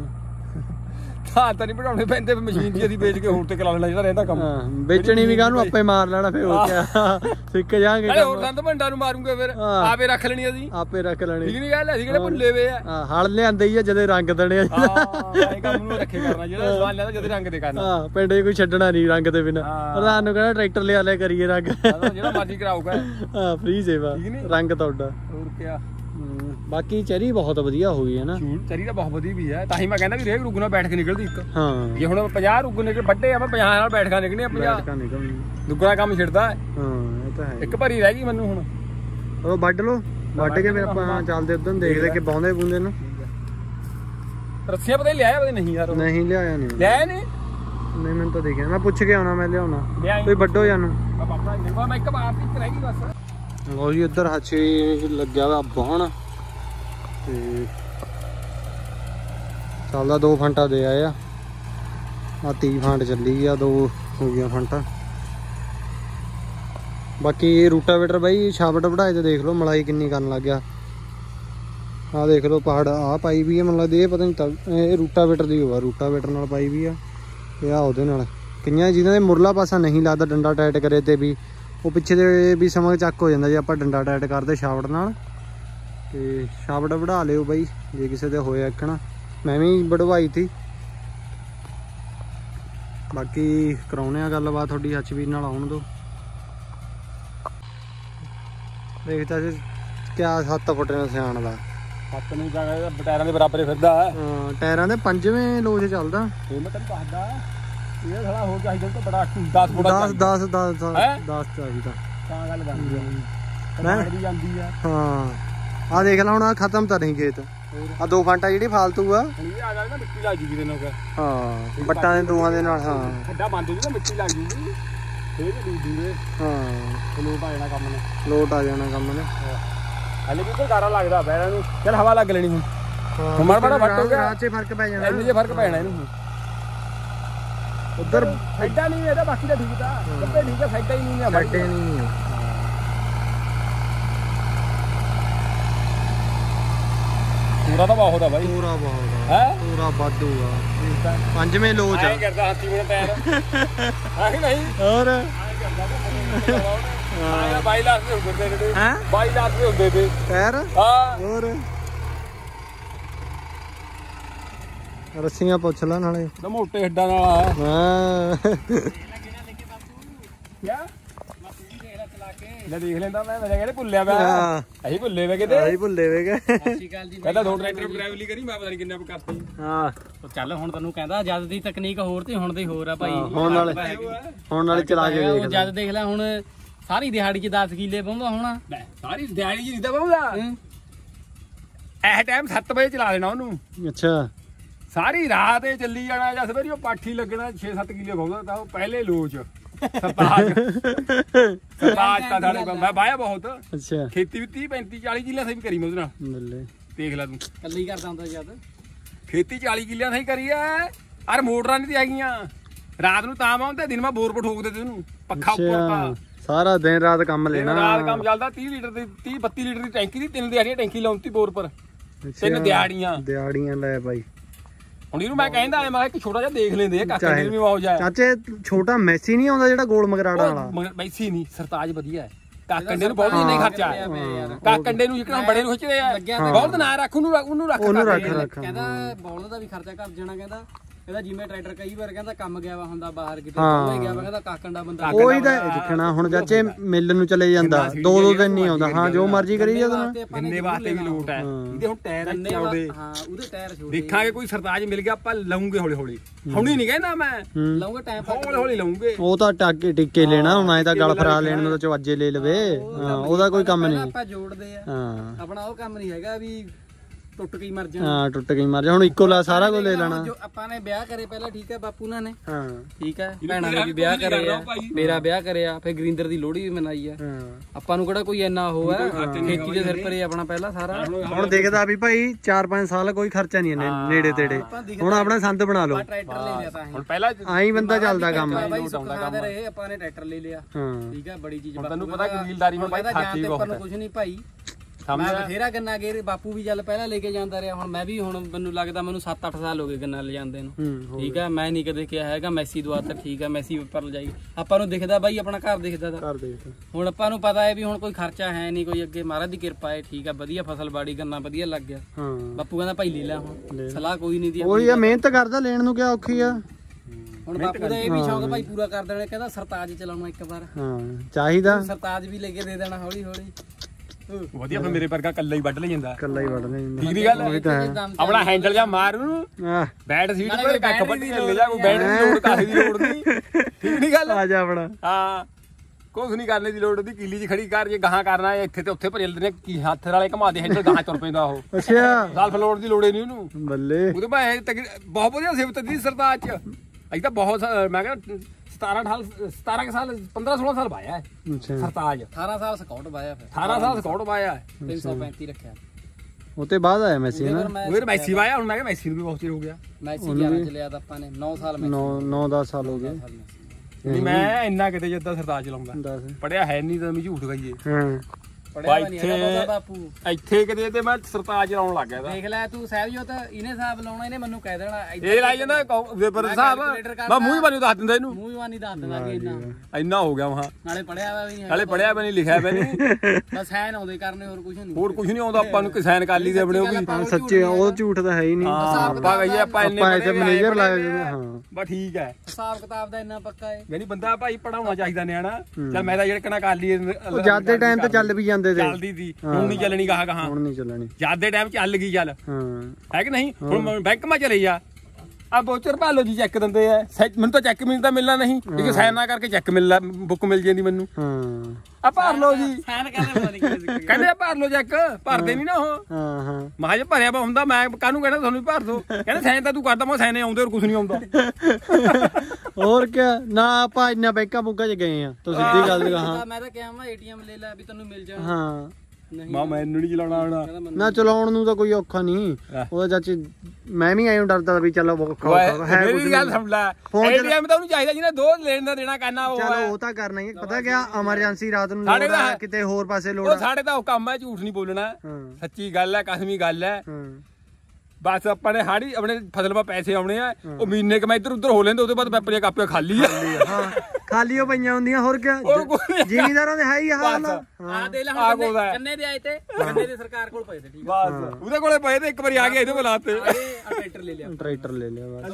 ਹਾਂ ਤਾਂ ਨਹੀਂ ਵਧਾਉਣੇ ਪੈਂਦੇ ਮਸ਼ੀਨ ਜੀ ਅਸੀਂ ਵੇਚ ਕੇ ਹੋਰ ਤੇ ਕਰਾ ਲੈਣਾ ਜਿਹੜਾ ਰਹਿੰਦਾ ਕੰਮ ਵੇਚਣੀ ਵੀ ਕਾਹਨੂੰ ਆਪੇ ਮਾਰ ਲੈਣਾ ਫਿਰ ਹੋ ਗਿਆ ਸਿੱਕ ਜਾਾਂਗੇ ਹੋਰ ਦੰਦ ਭੰਡਾ ਨੂੰ ਮਾਰੂਗੇ ਫਿਰ ਆਪੇ ਰੱਖ ਲੈਣੀ ਅਸੀਂ ਆਪੇ ਰੱਖ ਲੈਣੀ ਠੀਕ ਨਹੀਂ ਗੱਲ ਅਸੀਂ ਕਿਹੜੇ ਭੁੱਲੇ ਵੇ ਆ ਹਲ ਲਿਆਂਦੇ ਹੀ ਆ ਜਦੇ ਰੰਗ ਦੇਣੇ ਆ ਹਾਂ ਇਹ ਕੰਮ ਨੂੰ ਰੱਖੇ ਕਰਨਾ ਜਿਹੜਾ ਸਵਾਲ ਲੈਂਦਾ ਜਦੇ ਰੰਗ ਦੇ ਕਰਨਾ ਹਾਂ ਪਿੰਡ 'ਚ ਕੋਈ ਛੱਡਣਾ ਨਹੀਂ ਰੰਗ ਦੇ ਬਿਨਾਂ ਪ੍ਰਧਾਨ ਨੂੰ ਕਹਿੰਦਾ ਟਰੈਕਟਰ ਲਿਆ ਲਿਆ ਕਰੀਏ ਰੰਗ ਜਿਹੜਾ ਮਰਜ਼ੀ ਕਰਾਊਗਾ ਹਾਂ ਫ੍ਰੀ ਸੇਵਾ ਰੰਗ ਤੁਹਾਡਾ ਹੋਰ ਕਿਆ। ਬਾਕੀ ਚਰੀ ਬਹੁਤ ਵਧੀਆ ਹੋ ਗਈ ਹੈ ਨਾ ਚਰੀ ਤਾਂ ਬਹੁਤ ਵਧੀਆ ਵੀ ਹੈ ਤਾਂ ਹੀ ਮੈਂ ਕਹਿੰਦਾ ਵੀ ਰੇਗ ਰੁੱਗ ਨਾਲ ਬੈਠ ਕੇ ਨਿਕਲਦੀ ਇੱਕ ਹਾਂ ਜੇ ਹੁਣ ਪੰਜਾਹ ਰੁੱਗ ਨਿਕਲ ਵੱਡੇ ਆ ਮੈਂ ਪੰਜਾਹ ਨਾਲ ਬੈਠ ਕੇ ਨਿਕਲਣੇ ਪੰਜਾਹ ਦੁੱਗਣਾ ਕੰਮ ਛਿੜਦਾ ਹਾਂ ਇਹ ਤਾਂ ਹੈ ਇੱਕ ਭਰੀ ਰਹਿ ਗਈ ਮੈਨੂੰ ਹੁਣ ਉਹ ਵੱਢ ਲਓ ਵੱਢ ਕੇ ਫਿਰ ਆਪਾਂ ਚੱਲਦੇ ਉਧਰ ਦੇਖਦੇ ਕਿ ਬਾਉਂਦੇ ਬੁੰਦੇ ਨੂੰ ਰੱਸੀਆਂ ਪਤਾ ਲਿਆਇਆ ਪਤਾ ਨਹੀਂ ਯਾਰ ਨਹੀਂ ਲਿਆਇਆ ਨਹੀਂ ਲਿਆਇਆ ਨਹੀਂ ਨਹੀਂ ਮੈਨੂੰ ਤਾਂ ਦੇਖਿਆ ਮੈਂ ਪੁੱਛ ਕੇ ਆਉਣਾ ਮੈਂ ਲਿਆਉਣਾ ਕੋਈ ਵੱਡੋ ਜਾਨੂੰ ਮੈਂ ਇੱਕ ਬਾਤ ਇੱਕ ਰਹਿ ਗਈ ਬਸ। ਲੋ ਜੀ ਇੱਧਰ ਹੱਛੇ ਲੱਗਿਆ ਵਾ ਬਾਹਣ ਤੇ ਚੱਲਦਾ ਦੋ ਫੰਟਾ ਦੇ ਆਏ ਆ ਆ ਤੀਹ ਫੰਟ ਚੱਲੀ ਆ ਦੋ ਹੋ ਗਈਆਂ ਫੰਟਾਂ ਬਾਕੀ ਰੂਟਾਵੇਟਰ ਬਾਈ ਛਾਬਟ ਵਢਾਏ ਤੇ ਦੇਖ ਲਓ ਮਲਾਈ ਕਿੰਨੀ ਕਰਨ ਲੱਗ ਗਿਆ। ਆਹ ਦੇਖ ਲਓ ਪਹਾੜ ਆਹ ਪਾਈ ਵੀ ਆ, ਮੈਨੂੰ ਲੱਗਦਾ ਇਹ ਪਤਾ ਨਹੀਂ ਤਾਂ ਇਹ ਰੂਟਾਵੇਟਰ ਦੀ ਹੋਆ, ਰੂਟਾਵੇਟਰ ਨਾਲ ਪਾਈ ਵੀ ਆ ਤੇ ਆ ਉਹਦੇ ਨਾਲ। ਕਈਆਂ ਜਿਹਨਾਂ ਦੇ ਮੁਰਲਾ ਪਾਸਾ ਨਹੀਂ ਲੱਗਦਾ ਡੰਡਾ ਟਾਈਟ ਕਰੇ ਤੇ ਵੀ ਉਹ ਪਿੱਛੇ ਦੇ ਵੀ ਸਮਾਂ ਚੱਕ ਹੋ ਜਾਂਦਾ ਜੇ ਆਪਾਂ ਡੰਡਾ ਟਾਈਟ ਕਰਦੇ ਛਾਬਟ ਨਾਲ। ਤੇ ਛਾਬਟ ਵਢਾ ਲਿਓ ਬਾਈ ਜੇ ਕਿਸੇ ਦੇ ਹੋਇਆ ਇੱਕਣਾ, ਮੈਂ ਵੀ ਵਢਵਾਈ ਤੀ। ਬਾਕੀ ਕਰਾਉਣੇ ਆ ਗੱਲਬਾਤ ਤੁਹਾਡੀ ਹੱਚਵੀਰ ਨਾਲ, ਆਉਣ ਦੋ। ਦੇਖਦਾ ਜੀ ਕਿਆ ਸੱਤ ਫੁੱਟ ਨੇ ਸਿਆਣ ਦਾ, ਸੱਤ ਨੂੰ ਜਾਗਾ ਟਾਇਰਾਂ ਦੇ ਬਰਾਬਰ ਫਿਰਦਾ। ਹਾਂ ਟਾਇਰਾਂ ਦੇ ਪੰਜਵੇਂ ਲੋਚ ਚੱਲਦਾ। ਇਹ ਮੈਂ ਤੈਨੂੰ ਦੱਸਦਾ ਇਹ ਸਾਲਾ ਹੋ ਚਾਹੀਦਾ ਤਾਂ ਬੜਾ ਦਸ ਫੁੱਟ ਦਸ ਦਸ ਦਸ ਦਸ ਚਾਹੀਦਾ ਤਾਂ ਗੱਲ ਬਣਦੀ ਆ। ਕਮਾਂਡ ਵੀ ਜਾਂਦੀ ਆ। ਹਾਂ ਆ ਦੇਖ ਲੈ ਹੁਣ ਆ ਖਤਮ ਤਾਂ ਨਹੀਂ ਖੇਤ, ਆ ਦੋ ਫਾਂਟਾ ਜਿਹੜੀ ਫਾਲਤੂ ਆ ਇਹ ਆ ਜਾ ਨਾ ਮਿੱਟੀ ਲੱਗ ਜੂਗੀ ਤੈਨੂੰ। ਹਾਂ ਬੱਟਾਂ ਦੇ ਦੋਆਂ ਦੇ ਨਾਲ। ਹਾਂ ਖੱਡਾ ਬੰਦ ਹੋ ਜੂਗਾ ਮਿੱਟੀ ਲੱਗ ਜੂਗੀ ਫੇਰ ਦੂ ਦੂਰੇ। ਹਾਂ ਲੋਟ ਆ ਜਾਣਾ ਕੰਮ ਨੇ, ਲੋਟ ਆ ਜਾਣਾ ਕੰਮ ਨੇ। ਹਲੇ ਵੀ ਕੋਈ ਗਾਰਾ ਲੱਗਦਾ ਬੈਰਾਂ ਨੂੰ, ਚੱਲ ਹਵਾ ਲੱਗ ਲੈਣੀ ਹੁਣ। ਹਮਾਰ ਬੜਾ ਫੱਟ ਹੋ ਗਿਆ, ਰਾਹ 'ਚ ਫਰਕ ਪੈ ਜਾਣਾ, ਇੰਨੇ ਜੇ ਫਰਕ ਪੈਣਾ ਇਹਨੂੰ। ਉਧਰ ਸਾਈਡਾਂ ਨਹੀਂ ਇਹਦਾ, ਬਾਕੀ ਤਾਂ ਠੀਕ ਆ ਗੱਬੇ ਠੀਕ ਆ, ਸਾਈਡਾਂ ਹੀ ਨਹੀਂ ਆ ਸਾਈਡਾਂ ਨਹੀਂ ਆ। ਪੂਰਾ ਤਾਂ ਬਹੁਤ ਆ ਬਾਈ, ਪੂਰਾ ਬਹੁਤ ਹੈ ਪੂਰਾ ਵਾਧੂ ਆ। ਪੰਜਵੇਂ ਲੋਚ ਆ ਕਰਦਾ ਹਾਥੀ ਮੇਰਾ ਟਾਇਰ ਆ ਕਿ ਨਹੀਂ ਹੋਰ ਹਾਂ ਬਾਈ ਲੱਖ ਦੇ ਹੁੰਦੇ ਨੇ ਹੈ ਬਾਈ ਲੱਖ ਦੇ ਹੁੰਦੇ ਤੇ ਟਾਇਰ। ਹਾਂ ਹੋਰ ਰੱਸੀਆਂ ਪੁੱਛ ਲੈ ਨਾਲੇ ਤਾਂ ਮੋਟੇ ਹੱਡਾਂ ਨਾਲ ਆ। ਹਾਂ ਕਿਆ ਲੈ ਦੇਖ ਲੈਂਦਾ ਮੈਂ, ਮੈਂ ਕਹਿੰਦੇ ਭੁੱਲਿਆ ਪਿਆ ਅਸੀਂ ਭੁੱਲੇ ਵੇ ਕਿਤੇ, ਆਹੀ ਭੁੱਲੇ ਵੇਗੇ। ਕਹਿੰਦਾ ਦੋ ਟਰੈਕਟਰ ਡਰਾਈਵਲੀ ਕਰੀ, ਮੈਂ ਪਤਾ ਨਹੀਂ ਕਿੰਨਾ ਕਰਤੀ। ਹਾਂ ਚੱਲ ਹੁਣ ਤੈਨੂੰ ਕਹਿੰਦਾ ਜਦ ਦੀ ਤਕਨੀਕ ਹੋਰ ਤੇ ਹੁਣ ਦੀ ਹੋਰ ਆ ਭਾਈ। ਹੁਣ ਨਾਲੇ ਹੁਣ ਨਾਲੇ ਚਲਾ ਕੇ ਉਹ ਦੇਖ ਜਦ ਦੇਖ ਲੈ ਹੁਣ ਸਾਰੀ ਦਿਹਾੜੀ ਚ ਦਸ ਕਿੱਲੇ ਪਾਉਂਦਾ ਹੋਣਾ। ਸਾਰੀ ਦਿਹਾੜੀ ਜੀ ਨਹੀਂ ਤਾਂ ਬਹੁਦਾ ਇਹ ਟਾਈਮ ਸੱਤ ਵਜੇ ਚਲਾ ਦੇਣਾ ਉਹਨੂੰ, ਅੱਛਾ ਸਾਰੀ ਰਾਤ ਇਹ ਚੱਲੀ ਜਾਣਾ ਜਾਂ ਸਵੇਰੇ ਉਹ ਪਾਠੀ ਲੱਗਣਾ ਛੇ ਸੱਤ ਕਿੱਲੇ ਬਹੁਦਾ ਤਾਂ ਉਹ ਪਹਿਲੇ ਲੋਚ ਸਰਤਾਜ ਸਰਤਾਜ ਤਾਂ ਸਾਡੇ ਮੈਂ ਬਾਇਆ ਬਹੁਤ। ਅੱਛਾ ਖੇਤੀ ਵੀ ਤੀਹ ਪੈਂਤੀ ਚਾਲੀ ਕਿੱਲਿਆਂ ਸੇ ਵੀ ਕਰੀ ਮੈਂ ਉਹਦੇ ਨਾਲ, ਬੱਲੇ ਦੇਖ ਲੈ ਤੂੰ ਕੱਲੀ ਕਰਦਾ ਹੁੰਦਾ ਜਦ ਖੇਤੀ ਚਾਲੀ ਕਿੱਲਿਆਂ ਸੇ ਕਰੀ ਐ। ਅਰ ਮੋਟਰਾਂ ਨਹੀਂ ਤੇ ਹੈਗੀਆਂ, ਰਾਤ ਨੂੰ ਤਾਂ ਆਉਂਦੇ ਦਿਨ ਮੈਂ ਬੋਰ ਪਠੋਕ ਦੇ ਤੇ ਉਹਨੂੰ ਪੱਖਾ ਉੱਪਰ ਪਾ ਸਾਰਾ ਦਿਨ ਰਾਤ ਕੰਮ ਲੈਣਾ। ਰਾਤ ਕੰਮ ਚੱਲਦਾ ਤੀਹ ਲੀਟਰ ਦੀ ਤੀਹ ਬੱਤੀ ਲੀਟਰ ਦੀ ਟੈਂਕੀ ਦੀ, ਤਿੰਨ ਦਿਹਾੜੀਆਂ ਟੈਂਕੀ ਲਾਉਂਦੀ ਬੋਰ ਪਰ, ਤਿੰਨ ਦਿਹਾੜੀਆਂ ਦਿਹਾੜੀਆਂ ਲੈ ਬਾਈ। ਹੁਣ ਇਹਨੂੰ ਮੈਂ ਕਹਿੰਦਾ ਐ ਮੈਂ ਕਿ ਛੋਟਾ ਜਿਹਾ ਦੇਖ ਲੈਂਦੇ ਆ, ਕਾਕੇ ਨੂੰ ਵੀ ਮੌਜ ਆ। ਚਾਚੇ ਛੋਟਾ ਮੈਸੀ ਨਹੀਂ ਆਉਂਦਾ ਜਿਹੜਾ ਗੋਲ ਮਗਰਾੜਾ ਵਾਲਾ? ਮੈਸੀ ਨਹੀਂ ਸਰਤਾਜ ਵਧੀਆ ਹੈ, ਕਾਕੰਡੇ ਨੂੰ ਬਹੁਤ ਨਹੀਂ ਖਰਚਾ ਹੈ। ਕਾਕੰਡੇ ਨੂੰ ਜਿਕਣਾ ਬੜੇ ਨੂੰ ਖਿੱਚਦੇ ਆ ਬਹੁਤ ਨਾ ਰੱਖ ਉਹਨੂੰ, ਉਹਨੂੰ ਰੱਖ ਉਹਨੂੰ ਰੱਖ ਰੱਖ ਕਹਿੰਦਾ ਬੌਲ ਦਾ ਵੀ ਖਰਚਾ ਘੱਟ ਜਾਣਾ। ਕਹਿੰਦਾ ਇਹਦਾ ਜਿਵੇਂ ਟਰੈਕਟਰ ਕਈ ਵਾਰ ਕਹਿੰਦਾ ਕੰਮ ਗਿਆ ਵਾ ਹੁੰਦਾ ਬਾਹਰ ਕਿਤੇ, ਉਹ ਗਿਆ ਵਾ ਕਹਿੰਦਾ ਕਾਕੰਡਾ ਬੰਦਾ ਉਹੀ ਤਾਂ ਦੇਖਣਾ। ਹੁਣ ਚਾਚੇ ਮਿਲ ਨੂੰ ਚਲੇ ਜਾਂਦਾ ਦੋ ਦੋ ਦਿਨ ਨਹੀਂ ਆਉਂਦਾ। ਹਾਂ ਜੋ ਮਰਜ਼ੀ ਕਰੀ ਜਾਂਦਾ, ਗੰਨੇ ਵਾਸਤੇ ਵੀ ਲੋਟ ਹੈ ਇਹਦੇ। ਹੁਣ ਟਾਇਰ ਚੌੜੇ ਹਾਂ ਉਹਦੇ ਟਾਇਰ ਛੋਟੇ ਦੇਖਾਂਗੇ, ਕੋਈ ਸਰਤਾਜ ਮਿਲ ਗਿਆ ਆਪਾਂ ਲਾਉਂਗੇ ਹੌਲੀ ਹੌਲੀ। ਹੁਣੀ ਨਹੀਂ ਕਹਿੰਦਾ ਮੈਂ ਲਾਉਂਗਾ ਟਾਈਮ ਹੌਲੀ ਹੌਲੀ ਲਾਉਂਗੇ। ਉਹ ਤਾਂ ਟਾਕੇ ਟਿੱਕੇ ਲੈਣਾ ਹੁਣ, ਐ ਤਾਂ ਗਲ ਫਰਾ ਲੈਣ ਨੂੰ ਤਾਂ ਚਵਾਜੇ ਲੈ ਲਵੇ। ਹਾਂ ਉਹਦਾ ਕੋਈ ਕੰਮ ਨਹੀਂ। ਆਪਾਂ ਜੋੜਦੇ ਆ ਹਾਂ ਆਪਣਾ ਉਹ ਕੰਮ ਨਹੀਂ ਹੈਗਾ ਵੀ ਟੁੱਟ ਗਈ ਮਰ ਜਾਣਾ। ਹਾਂ ਟੁੱਟ ਗਈ ਮਰ ਜਾ। ਹੁਣ ਇੱਕੋ ਲਾ ਸਾਰਾ ਕੁਝ ਲੈ ਲੈਣਾ। ਜੋ ਆਪਾਂ ਨੇ ਵਿਆਹ ਕਰੇ ਪਹਿਲਾਂ ਠੀਕ ਹੈ ਬਾਪੂ ਨਾਲ ਨੇ, ਹਾਂ ਠੀਕ ਹੈ ਭੈਣਾਂ ਨੇ ਵੀ ਵਿਆਹ ਕਰੇ ਆ, ਮੇਰਾ ਵਿਆਹ ਕਰਿਆ, ਫਿਰ ਗਰਿੰਦਰ ਦੀ ਲੋਹੜੀ ਵੀ ਮਨਾਈ ਆ। ਹਾਂ ਆਪਾਂ ਨੂੰ ਕਿਹੜਾ ਕੋਈ ਇੰਨਾ ਉਹ ਹੈ, ਖੇਤੀ ਦੇ ਸਿਰ ਪਰੇ ਆਪਣਾ ਪਹਿਲਾਂ ਸਾਰਾ। ਹੁਣ ਦੇਖਦਾ ਵੀ ਭਾਈ ਚਾਰ ਪੰਜ ਸਾਲ ਕੋਈ ਖਰਚਾ ਨਹੀਂ ਇਹਨੇ ਨੇੜੇ ਤੇੜੇ। ਹੁਣ ਆਪਣਾ ਸੰਦ ਬਣਾ ਲਓ। ਟਰੈਕਟਰ ਲੈ ਲਿਆ ਤਾਂ ਹੁਣ ਪਹਿਲਾਂ ਆਈ ਬੰਦਾ ਚੱਲਦਾ ਕੰਮ। ਬਾਈ ਸੁੱਖਾ ਦੇ ਰਹੇ ਆਪਾਂ ਨੇ ਟਰੈਕਟਰ ਲੈ ਲਿਆ, ਹਾਂ ਠੀਕ ਹੈ ਬੜੀ ਚੀਜ਼। ਤੈਨੂੰ ਪਤਾ ਕਬੀਲਦਾਰੀ ਮੈਂ ਬਾਈ ਖਾਤੀ ਬਹੁਤ ਹੈ, ਕੁਝ ਨਹੀਂ ਭਾਈ। ਮੈਂ ਬਥੇਰਾ ਗੰਨਾ ਗੇਰ, ਬਾਪੂ ਵੀ ਚੱਲ ਪਹਿਲਾਂ ਲੈ ਕੇ ਜਾਂਦਾ ਰਿਹਾ। ਹੁਣ ਮੈਂ ਵੀ ਹੁਣ ਮੈਨੂੰ ਲੱਗਦਾ ਮੈਨੂੰ ਸੱਤ ਅੱਠ ਸਾਲ ਹੋ ਗਏ ਗੰਨਾ ਲੈ ਜਾਂਦੇ ਨੂੰ, ਠੀਕ ਹੈ। ਮੈਂ ਨਹੀਂ ਕਦੇ ਕਿਹਾ ਹੈਗਾ ਮੈਸੀ ਦਵਾ ਤਾਂ ਠੀਕ ਹੈ ਮੈਸੀ ਉੱਪਰ ਲਿਜਾਈ। ਆਪਾਂ ਨੂੰ ਦਿਖਦਾ ਬਾਈ ਆਪਣਾ ਘਰ ਦਿਖਦਾ ਤਾਂ ਕਰ ਦੇ। ਹੁਣ ਆਪਾਂ ਨੂੰ ਪਤਾ ਹੈ ਵੀ ਹੁਣ ਕੋਈ ਖਰਚਾ ਹੈ ਨਹੀਂ ਕੋਈ, ਅੱਗੇ ਮਹਾਰਾਜ ਦੀ ਕਿਰਪਾ ਹੈ, ਠੀਕ ਹੈ। ਵਧੀਆ ਫਸਲ ਬਾੜੀ ਗੰਨਾ ਵਧੀਆ ਲੱਗ ਗਿਆ। ਹਾਂ ਬਾਪੂ ਕਹਿੰਦਾ ਭਾਈ ਲੈ ਲੈ, ਹੁਣ ਸਲਾਹ ਕੋਈ ਨਹੀਂ ਦੀ। ਉਹੀ ਆ ਮਿਹਨਤ ਕਰਦਾ, ਲੈਣ ਨੂੰ ਕਿਆ ਔਖੀ ਆ। ਹੁਣ ਬਾਪੂ ਦਾ ਇਹ ਵੀ ਸ਼ੌਂਕ ਭਾਈ ਪੂਰਾ ਕਰ ਦੇਣਾ। ਕਹਿੰਦਾ ਸਰਤਾਜ ਚਲਾਉਣਾ ਇੱਕ ਵਾਰ, ਹਾਂ ਚਾਹੀਦਾ। ਸਰਤਾਜ ਵੀ ਲੈ ਕੇ ਦੇ ਦੇਣਾ ਹੌਲੀ ਹੌਲੀ। ਵਧੀਆ। ਫਿਰ ਮੇਰੇ ਵਰਗਾ ਕੱਲਾ ਹੀ ਵੱਢ ਲੈ ਜਾਂਦਾ, ਕੱਲਾ ਹੀ ਵੜਨੇ ਠੀਕ ਨਹੀਂ ਗੱਲ। ਆਪਣਾ ਹੈਂਡਲ ਜਾਂ ਮਾਰ ਉਹਨੂੰ, ਆਹ ਬੈਟ ਸੀਟ ਪਰ ਕੱਖ ਵੱਢ ਕੇ ਲੈ ਜਾ, ਕੋਈ ਬੈਟ ਦੀ ਲੋੜ ਕਾਹਦੀ ਦੀ ਲੋੜ ਨਹੀਂ, ਠੀਕ ਨਹੀਂ ਗੱਲ। ਆ ਜਾ ਆਪਣਾ। ਹਾਂ ਕੁਛ ਨਹੀਂ ਕਰਨੇ ਦੀ ਲੋੜ ਉਹਦੀ, ਕਿੱਲੀ 'ਚ ਖੜੀ ਕਰ। ਜੇ ਗਾਹਾਂ ਕਰਨਾ ਇੱਥੇ ਤੇ ਉੱਥੇ ਭਰ ਜਾਂਦੇ ਨੇ, ਕੀ ਹੱਥ ਵਾਲੇ ਘਮਾ ਦੇ ਹੈਂਡਲ ਗਾਹਾਂ ਤੁਰ ਪੈਂਦਾ ਉਹ। ਅੱਛਾ ਸਲਫ ਲੋੜ ਦੀ ਲੋੜ ਹੀ ਨਹੀਂ ਉਹਨੂੰ। ਬੱਲੇ ਉਹਦੇ ਭਾਈ ਬਹੁਤ ਵਧੀਆ ਸਿਫਤ ਦੀ ਸਰਤਾਜ 'ਚ। ਅਸੀਂ ਤਾਂ ਬਹੁਤ ਮੈਂ ਕਹਿੰਦਾ ਸਤਾਰਾਂ ਅਠਾਰਾਂ ਸਤਾਰਾਂ ਸਾਲ ਪੰਦਰਾਂ ਸੋਲਾਂ ਸਾਲ ਵਾਇਆ ਅੱਛਾ ਸਰਤਾਜ। ਅਠਾਰਾਂ ਸਾਲ ਸਕਾਊਟ ਵਾਇਆ, ਫਿਰ ਅਠਾਰਾਂ ਸਾਲ ਸਕਾਊਟ ਵਾਇਆ, ਤਿੰਨ ਸੌ ਪੈਂਤੀ ਰੱਖਿਆ। ਉਹ ਤੇ ਬਾਅਦ ਆਇਆ ਮੈਸੀ ਨਾ। ਫਿਰ ਮੈਸੀ ਵਾਇਆ। ਹੁਣ ਮੈਂ ਕਿਹਾ ਮੈਸੀ ਨੂੰ ਵੀ ਬਹੁਤ ਚਿਰ ਹੋ ਗਿਆ। ਮੈਸੀ ਗਿਆਰਾਂ ਚ ਲਿਆ ਤਾਂ ਆਪਾਂ ਨੇ, ਨੌ ਸਾਲ ਮੈਸੀ, ਨੌ ਨੌ ਦਸ ਸਾਲ ਹੋ ਗਏ। ਨਹੀਂ ਮੈਂ ਇੰਨਾ ਕਿਤੇ ਜਿੱਦਾਂ ਸਰਤਾਜ ਚਲਾਉਂਦਾ ਦੱਸ ਪੜਿਆ ਹੈ ਨਹੀਂ ਤਾਂ ਮੈਂ ਝੂਠ ਗਈਏ ਹਾਂ ਪੜਿਆ ਨਹੀਂ ਹੈਗਾ ਬਾਪੂ ਇੱਥੇ ਕਿਤੇ ਤੇ ਮੈਂ ਸਰਤਾਜ ਚਲਾਉਣ ਲੱਗ ਗਿਆ ਦੇਖ ਲੈ ਤੂੰ ਸਹਿਬਜੋਤ ਇਹਨੇ ਹਿਸਾਬ ਲਾਉਣਾ ਇਹਨੇ ਮੈਨੂੰ ਕਹਿ ਦੇਣਾ ਇਹ ਲਾਈ ਜਾਂਦਾ ਵੇਪਰ ਸਾਹਿਬ ਮੈਂ ਮੂੰਹ ਹੀ ਬਾਨੀ ਦੱਸ ਦਿੰਦਾ ਇਹਨੂੰ ਮੂੰਹ ਹੀ ਬਾਨੀ ਦੱਸ ਦਿੰਦਾ ਕਿ ਇੰਨਾ ਇੰਨਾ ਹੋ ਗਿਆ ਵਾਂ ਨਾਲੇ ਪੜਿਆ ਵਾ ਵੀ ਨਹੀਂ ਨਾਲੇ ਪੜਿਆ ਵੀ ਨਹੀਂ ਲਿਖਿਆ ਵੀ ਨਹੀਂ ਬਸ ਸਾਈਨ ਆਉਂਦੇ ਕਰਨੇ ਹੋਰ ਕੁਝ ਨਹੀਂ ਹੋਰ ਕੁਝ ਨਹੀਂ ਆਉਂਦਾ ਆਪਾਂ ਨੂੰ ਕਿ ਸਾਈਨ ਕਰ ਲਈ ਦੇ ਆਪਣੇ ਉਹ ਵੀ ਸੱਚੇ ਉਹ ਝੂਠ ਤਾਂ ਹੈ ਹੀ ਨਹੀਂ ਆਪਾਂ ਕਹੀਏ ਆਪਾਂ ਇੰਨੇ ਆਪਾਂ ਇੱਥੇ ਮੈਨੇਜਰ ਲਾਇਆ ਹਾਂ ਬਸ ਠੀਕ ਹੈ ਹਿਸਾਬ ਕਿਤਾਬ ਦਾ ਇੰਨਾ ਪੱਕਾ ਹੈ ਯਾਨੀ ਬੰਦਾ ਭਾਈ ਪੜਾਉਣਾ ਚਾਹੀਦਾ ਨਿਆਣਾ ਚੱਲ ਮੈਂ ਤਾਂ ਜਿਹੜਾ ਕਣਾ ਕਰ ਲਈ ਜਦ ਦੇ ਟਾਈਮ ਤੇ ਚੱਲ ਵੀ ਜਾਂਦੇ ਤੇ ਚੱਲਦੀ ਸੀ ਹੁਣ ਨਹੀਂ ਚੱਲਣੀ ਗਾਹ ਗਾਹਾਂ ਹੁਣ ਨਹੀਂ ਚੱਲਣੀ ਜਦ ਦੇ ਟਾਈਮ ਚੱਲ ਗਈ ਚੱਲ ਹਾਂ ਹੈ ਕਿ ਨਹੀਂ ਹੁਣ ਬੈਂਕ ਮਾ ਚਲੇ ਜਾ ਆ ਬੋਚਰ ਭਾਲੋ ਜੀ ਚੈੱਕ ਦਿੰਦੇ ਆ ਮੈਨੂੰ ਤਾਂ ਚੈੱਕ ਮਿਲਦਾ ਮਿਲਣਾ ਨਹੀਂ ਕਿਉਂਕਿ ਸਾਈਨ ਨਾ ਕਰਕੇ ਚੈੱਕ ਮਿਲਦਾ ਬੁੱਕ ਮਿਲ ਜਾਂਦੀ ਮੈਨੂੰ ਹਾਂ ਆ ਭਰ ਲਓ ਜੀ ਸਾਈਨ ਕਹਿੰਦੇ ਪਤਾ ਨਹੀਂ ਕਿਹਦੇ ਕਹਿੰਦੇ ਆ ਭਰ ਲਓ ਚੈੱਕ ਭਰਦੇ ਨਹੀਂ ਨਾ ਉਹ ਹਾਂ ਹਾਂ ਮਹਾ ਜੇ ਭਰਿਆ ਵਾ ਹੁੰਦਾ ਮੈਂ ਕਾਹਨੂੰ ਕਹਿਣਾ ਤੁਹਾਨੂੰ ਵੀ ਭਰ ਦੋ ਕਹਿੰਦੇ ਸਾਈਨ ਤਾਂ ਤੂੰ ਕਰਦਾ ਮੈਂ ਸਾਈਨੇ ਆਉਂਦੇ ਹੋਰ ਕੁਝ ਨਹੀਂ ਆਉਂਦਾ ਹੋਰ ਕੀ ਨਾ ਆਪਾਂ ਇੰਨਾ ਬੈਂਕਾਂ ਬੁੱਕਾਂ ਚ ਗਏ ਆ ਤੂੰ ਸਿੱਧੀ ਗੱਲ ਕਹਾਂ ਮੈਂ ਤਾਂ ਕਿਹਾ ਮੈਂ ਏਟੀਐਮ ਲੈ ਲੈ ਵੀ ਤੈਨੂੰ ਮਿਲ ਜਾਣਾ ਹਾਂ ਮਾ ਮੈਨੂੰ ਨਹੀਂ ਚਲਾਉਣਾ ਆਉਣਾ ਨਾ ਚਲਾਉਣ ਨੂੰ ਤਾਂ ਕੋਈ ਔਖਾ ਨਹੀਂ ਉਹਦਾ ਚਾਚੀ ਮੈਂ ਵੀ ਐਂ ਡਰਦਾ ਵੀ ਚਲੋ ਔਖਾ ਹੈ ਮੇਰੀ ਗੱਲ ਸੁਣ ਲੈ ਏਟੀਐਮ ਤਾਂ ਉਹਨੂੰ ਚਾਹੀਦਾ ਜਿਹਨੇ ਦੋ ਲੈਣ ਦਾ ਦੇਣਾ ਕਰਨਾ ਉਹ ਚਲੋ ਉਹ ਤਾਂ ਕਰਨਾ ਹੀ ਪਤਾ ਕਿਆ ਐਮਰਜੈਂਸੀ ਰਾਤ ਨੂੰ ਲੋੜ ਹੈ ਕਿਤੇ ਹੋਰ ਪਾਸੇ ਲੋੜ ਉਹ ਸਾਡੇ ਤਾਂ ਉਹ ਕੰਮ ਹੈ ਝੂਠ ਨਹੀਂ ਬੋਲਣਾ ਸੱਚੀ ਗੱਲ ਹੈ ਕਸਮੀ ਗੱਲ ਹੈ ਬਸ ਆਪਾਂ ਨੇ ਹਾੜੀ ਆਪਣੇ ਫਸਲ ਪਾ ਪੈਸੇ ਆਉਣੇ ਆ ਉਹ ਮਹੀਨੇ ਕ ਮੈਂ ਇੱਧਰ ਉੱਧਰ ਹੋ ਲੈਂਦੇ ਉਹਦੇ ਬਾਅਦ ਪੈਪਰੀਆਂ ਕਾਪੀਆਂ ਖਾਲੀ ਆ ਹਾਂ ਖਾਲੀ ਉਹ ਪਈਆਂ ਹੁੰਦੀਆਂ ਹੋਰ ਕਿਆ ਜ਼ਿਮੀਂਦਾਰਾਂ ਦੇ ਹੈ ਹੀ ਹਾਲ ਆ ਦੇ ਲੈ ਹੁਣ ਕੰਨੇ ਦੇ ਆਏ ਤੇ ਕੰਨੇ ਦੇ ਸਰਕਾਰ ਕੋਲ ਪਏ ਤੇ ਠੀਕ ਬਸ ਉਹਦੇ ਕੋਲੇ ਪਏ ਤੇ ਇੱਕ ਵਾਰੀ ਆ ਗਿਆ ਇਹਦੇ ਕੋਲ ਆਤੇ ਟਰੈਕਟਰ ਲੈ ਲਿਆ ਟਰੈਕਟਰ ਲੈ ਲਿਆ ਬਸ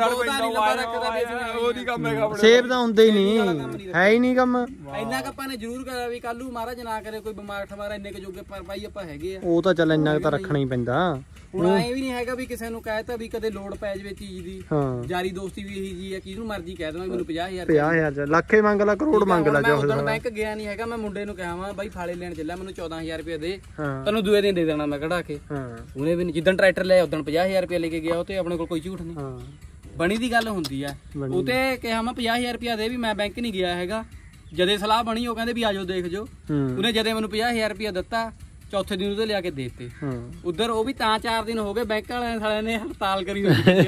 ਉਹ ਨਹੀਂ ਕੰਮ ਹੈਗਾ ਸੇਬ ਤਾਂ ਹੁੰਦੇ ਹੀ ਨਹੀਂ ਹੈ ਹੀ ਨਹੀਂ ਕੰਮ ਇੰਨਾ ਕ ਆਪਾਂ ਨੇ ਜ਼ਰੂਰ ਕਰਿਆ ਵੀ ਕੱਲੂ ਮਹਾਰਾਜ ਨਾ ਕਰੇ ਕੋਈ ਬਿਮਾਰ ਠਮਾਰਾ ਇੰਨੇ ਕ ਜੋਗੇ ਪਰ ਭਾਈ ਆਪਾਂ ਹੈਗੇ ਆ ਉਹ ਤਾਂ ਚੱਲ ਇੰਨਾ ਤਾਂ ਰੱਖਣਾ ਹੀ ਪੈਂਦਾ ਹੁਣ ਐ ਵੀ ਨਹੀਂ ਹੈਗਾ ਵੀ ਕਿਸੇ ਨੂੰ ਕਹਿਤਾ ਵੀ ਕਦੇ ਲੋੜ ਪੈ ਜਾਵੇ ਚੀਜ਼ ਦੀ ਹਾਂ ਯਾਰੀ ਦੋਸਤੀ ਵੀ ਇਹੀ ਜੀ ਆ ਕਿਹਨੂੰ ਮਰਜ਼ੀ ਕਹਿ ਦੇਵਾਂ ਮੈਨੂੰ ਪੰਜਾਹ ਹਜ਼ਾਰ ਪੰਜਾਹ ਹਜ਼ਾਰ ਲੱਖੇ ਮੰਗ ਲਾ ਕਰੋੜ ਮੰਗ ਲਾ ਜੋ ਉਦੋਂ ਬੈਂਕ ਗਿਆ ਨਹੀਂ ਹੈਗਾ ਮੈਂ ਮੁੰਡੇ ਨੂੰ ਕਿਹਾ ਵਾ ਬਾਈ ਫਾਲੇ ਲੈਣ ਚੱਲਿਆ ਮੈਨੂੰ ਚੌਦਾਂ ਹਜ਼ਾਰ ਰੁਪਏ ਦੇ ਤੈਨੂੰ ਦੂਏ ਦਿਨ ਦੇ ਦੇਣਾ ਮੈਂ ਕਢਾ ਕੇ ਉਹਨੇ ਵੀ ਜਿੱਦਣ ਟਰੈਕਟਰ ਲਿਆ ਉਦੋਂ ਪੰਜਾਹ ਹਜ਼ਾਰ ਰੁਪਏ ਲੈ ਕੇ ਗਿਆ ਉਹ ਤੇ ਆਪਣੇ ਕੋਲ ਕੋਈ ਝੂਠ ਨਹੀਂ ਬਣੀ ਦੀ ਗੱਲ ਹੁੰਦੀ ਆ ਉਹ ਤੇ ਕਿਹਾ ਮੈਂ ਪੰਜਾਹ ਹਜ਼ਾਰ ਰੁਪਏ ਦੇ ਵੀ ਮੈਂ ਬੈਂਕ ਨਹੀਂ ਗਿਆ ਹੈਗਾ ਜਦੇ ਸਲਾਹ ਬਣੀ ਉਹ ਕਹਿੰਦੇ ਵੀ ਆਜੋ ਦੇਖ ਜੋ ਉਹਨੇ ਜਦੇ ਮੈਨੂੰ ਪੰਜਾਹ ਹਜ਼ਾਰ ਰੁਪਏ ਦਿੱਤਾ ਚੌਥੇ ਦਿਨ ਉਹਦੇ ਲਿਆ ਕੇ ਦੇ ਦਿੱਤੇ ਉਧਰ ਉਹ ਵੀ ਤਾਂ ਚਾਰ ਦਿਨ ਹੋ ਗਏ ਬੈਂਕ ਵਾਲਿਆਂ ਸਾਲਿਆਂ ਨੇ ਹੜਤਾਲ ਕਰੀ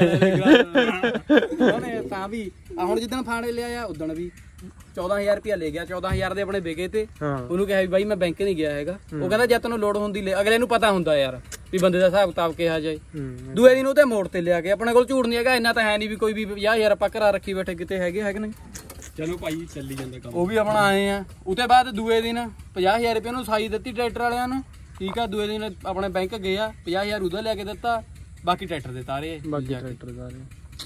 ਉਹਨੇ ਤਾਂ ਵੀ ਹੁਣ ਜਿੱਦਣ ਫਾੜੇ ਲਿਆ ਆ ਉਦਣ ਵੀ ਚੌਦਾਂ ਹਜ਼ਾਰ ਰੁਪਇਆ ਲੈ ਗਿਆ ਚੌਦਾਂ ਹਜ਼ਾਰ ਦੇ ਆਪਣੇ ਵਿਕੇ ਤੇ ਉਹਨੂੰ ਕਿਹਾ ਵੀ ਬਾਈ ਮੈਂ ਬੈਂਕ ਨਹੀਂ ਗਿਆ ਹੈਗਾ ਉਹ ਕਹਿੰਦਾ ਜੇ ਤੈਨੂੰ ਲੋੜ ਹੁੰਦੀ ਲੈ ਅਗਲੇ ਨੂੰ ਪਤਾ ਹੁੰਦਾ ਯਾਰ ਵੀ ਬੰਦੇ ਦਾ ਹਿਸਾਬ ਕਿਤਾਬ ਕਿਹਾ ਜਾਏ ਦੂਏ ਦਿਨ ਉਹਦੇ ਮੋੜ ਤੇ ਲਿਆ ਕੇ ਆਪਣੇ ਕੋਲ ਝੂਠ ਨਹੀਂ ਹੈਗਾ ਇੰਨਾ ਤਾਂ ਹੈ ਨਹੀਂ ਵੀ ਕੋਈ ਵੀ ਪੰਜਾਹ ਹਜ਼ਾਰ ਆਪਾਂ ਘਰਾਂ ਰੱਖੀ ਬੈਠੇ ਕਿਤੇ ਹੈਗੇ ਹੈ ਕਿ ਨਹੀਂ ਚਲੋ ਭਾਈ ਚੱਲੀ ਜਾਂਦਾ ਕੰਮ ਉਹ ਵੀ ਆਪਣਾ ਆਏ ਆ ਉਹਦੇ ਬਾਅਦ ਦੂਏ ਦਿਨ ਪੰਜਾਹ ਹਜ਼ਾਰ ਰੁਪਏ ਨੂੰ ਸਾਈ ਦਿੱਤੀ ਟਰੈਕਟਰ ਵਾਲਿਆਂ ਨੂੰ ਠੀਕ ਆ ਦੂਏ ਦਿਨ ਆਪਣੇ ਬੈਂਕ ਗਏ ਆ ਪੰਜਾਹ ਹਜ਼ਾਰ ਉਹਦਾ ਲੈ ਕੇ ਦਿੱਤਾ ਬਾਕੀ ਟਰੈਕਟਰ ਦੇ ਤਾਰੇ ਬਾਕੀ ਟਰੈਕਟਰ ਤਾਰੇ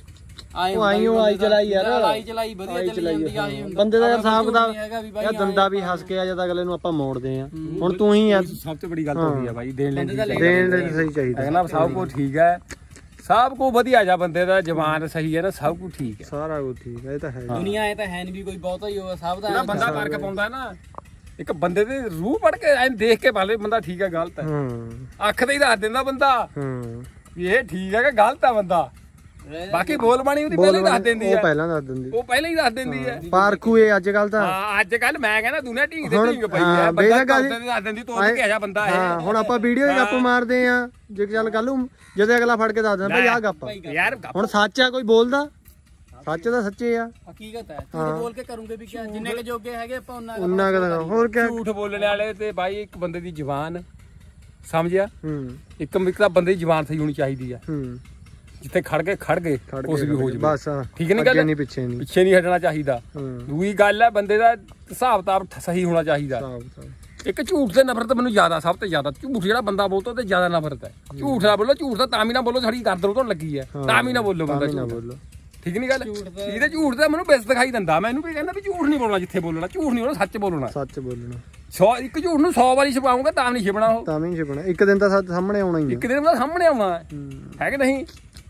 ਆਏ ਉਹ ਆਈ ਉਹ ਆਈ ਚਲਾਈ ਯਾਰ ਆਈ ਚਲਾਈ ਵਧੀਆ ਚੱਲੀ ਜਾਂਦੀ ਆ ਆਹੀ ਹੁੰਦਾ ਬੰਦੇ ਦਾ ਹਿਸਾਬ ਦਾ ਯਾਰ ਦੰਦਾ ਵੀ ਹੱਸ ਕੇ ਆ ਜਦ ਅਗਲੇ ਨੂੰ ਆਪਾਂ ਮੋੜਦੇ ਆ ਹੁਣ ਤੂੰ ਹੀ ਯਾਰ ਸਭ ਤੋਂ ਵੱਡੀ ਗੱਲ ਤਾਂ ਹੋਈ ਆ ਭਾਈ ਦੇਣ ਲੈਣ ਦੀ ਦੇਣ ਦੇ ਸਹੀ ਚਾਹੀਦਾ ਕਹਿੰਦਾ ਸਭ ਕੁਝ ਠੀਕ ਹੈ ਸਭ ਕੁਝ ਵਧੀਆ ਜਾ ਬੰਦੇ ਦਾ ਜਵਾਨ ਸਹੀ ਹੈ ਨਾ ਸਭ ਕੁਝ ਠੀਕ ਹੈ ਸਾਰਾ ਕੁਝ ਠੀਕ ਹੈ ਇਹ ਤਾਂ ਹੈ ਦੁਨੀਆ ਇਹ ਤਾਂ ਹੈ ਨਹੀਂ ਵੀ ਕੋਈ ਬਹੁਤਾ ਹੀ ਹੋਵੇ ਸਭ ਦਾ ਬੰਦਾ ਫਰਕ ਪਾਉਂਦਾ ਨਾ ਇੱਕ ਬੰਦੇ ਦੇ ਰੂਹ ਪੜ ਕੇ ਐਂ ਦੇਖ ਕੇ ਭਾਲੇ ਬੰਦਾ ਠੀਕ ਹੈ ਗਲਤ ਹੈ ਅੱਖ ਤੇ ਹੀ ਦੱਸ ਦਿੰਦਾ ਬੰਦਾ ਵੀ ਇਹ ਠੀਕ ਹੈ ਕਿ ਗਲਤ ਹੈ ਬੰਦਾ ਬਾਕੀ ਬੋਲ ਬਾਣੀ ਉਹਦੀ ਪਹਿਲਾਂ ਹੀ ਦੱਸ ਦਿੰਦੀ ਹੈ ਉਹ ਪਹਿਲਾਂ ਦੱਸ ਦਿੰਦੀ ਉਹ ਪਹਿਲਾਂ ਹੀ ਦੱਸ ਦਿੰਦੀ ਹੈ ਪਾਰਖੂ ਇਹ ਅੱਜ ਕੱਲ ਤਾਂ ਹਾਂ ਅੱਜ ਕੱਲ ਮੈਂ ਕਹਿੰਦਾ ਦੁਨੀਆ ਢੀਂਗ ਤੇ ਢੀਂਗ ਪਈ ਹੈ ਬੰਦਾ ਦੱਸ ਦਿੰਦੀ ਤੂੰ ਉਹਦੇ ਕਿਹਾ ਬੰਦਾ ਹੈ ਹਾਂ ਹੁਣ ਆਪਾਂ ਵੀਡੀਓ ਹੀ ਗੱਪ ਮਾਰਦੇ ਆ ਜੇ ਚੱਲ ਕੱਲ ਨੂੰ ਜਦੋਂ ਅਗਲਾ ਫੜ ਕੇ ਦੱਸ ਦਿੰਦਾ ਭਾਈ ਆਹ ਗੱਪ ਯਾਰ ਹੁਣ ਸੱਚ ਆ ਕੋਈ ਬੋਲਦਾ ਸੱਚ ਤਾਂ ਸੱਚੇ ਆ ਹਕੀਕਤ ਹੈ ਝੂਠ ਬੋਲ ਕੇ ਕਰੂੰਗੇ ਵੀ ਕਿਆ ਜਿੰਨੇ ਕੇ ਜੋਗੇ ਹੈਗੇ ਆਪਾਂ ਉਹਨਾਂ ਉਹਨਾਂ ਦਾ ਹੋਰ ਕਿਆ ਝੂਠ ਬੋਲਣ ਵਾਲੇ ਤੇ ਬਾਈ ਇੱਕ ਬੰਦੇ ਦੀ ਜ਼ੁਬਾਨ ਸਮਝਿਆ ਹੂੰ ਇੱਕ ਇੱਕ ਤਾਂ ਬੰਦੇ ਦੀ ਜ਼ੁਬਾਨ ਸਹੀ ਹੋਣੀ ਚਾਹੀਦੀ ਆ ਹੂੰ ਜਿੱਥੇ ਖੜ ਕੇ ਖੜ ਗਏ ਉਸ ਵੀ ਹੋ ਜਾਵੇ ਬਸ ਠੀਕ ਨਹੀਂ ਗੱਲ ਨਹੀਂ ਪਿੱਛੇ ਨਹੀਂ ਪਿੱਛੇ ਨਹੀਂ ਹਟਣਾ ਚਾਹੀਦਾ ਦੂਈ ਗੱਲ ਹੈ ਬੰਦੇ ਦਾ ਹਿਸਾਬ ਕਿਤਾਬ ਸਹੀ ਹੋਣਾ ਚਾਹੀਦਾ ਇੱਕ ਝੂਠ ਤੇ ਨਫ਼ਰਤ ਮੈਨੂੰ ਜ਼ਿਆਦਾ ਸਭ ਤੋਂ ਜ਼ਿਆਦਾ ਝੂਠ ਜਿਹੜਾ ਬੰਦਾ ਬੋਲਦਾ ਤੇ ਜ਼ਿਆਦਾ ਨਫ਼ਰਤ ਹੈ ਝੂਠ ਨਾ ਬੋਲੋ ਝੂਠ ਤਾਂ ਤਾਂ ਵੀ ਨਾ ਬੋਲੋ ਸਾਡੀ ਗਰਦਨ ਉਤੋਂ ਲੱਗੀ ਹੈ ਤਾਂ ਵੀ ਨਾ ਬੋਲੋ ਬੰਦਾ ਝੂਠ ਠੀਕ ਨਹੀਂ ਗੱਲ ਇਹਦੇ ਝੂਠ ਤਾਂ ਮੈਨੂੰ ਬਿਸ ਦਿਖਾਈ ਦਿੰਦਾ ਮੈਨੂੰ ਵੀ ਕਹਿੰਦਾ ਵੀ ਝੂਠ ਨਹੀਂ ਬੋਲਣਾ ਜਿੱਥੇ ਬੋਲਣਾ ਝੂਠ ਨਹੀਂ ਬੋਲਣਾ ਸੱਚ ਬੋਲਣਾ ਸੱਚ ਬੋਲਣਾ ਸੌ ਇੱਕ ਝੂਠ ਨੂੰ ਸੌ ਵਾਰੀ ਛਪਾਉਂਗਾ ਤਾਂ ਨਹੀਂ ਛਪਣਾ ਉਹ ਤਾਂ ਵੀ ਨਹੀਂ ਛਪਣਾ ਇੱਕ ਦਿਨ ਤਾਂ ਸਾਹਮਣੇ ਆਉਣਾ ਹੀ ਇੱਕ ਦਿਨ ਦਾ ਸਾਹਮਣੇ ਆਉਣਾ ਹੈ ਕਿ ਨਹੀਂ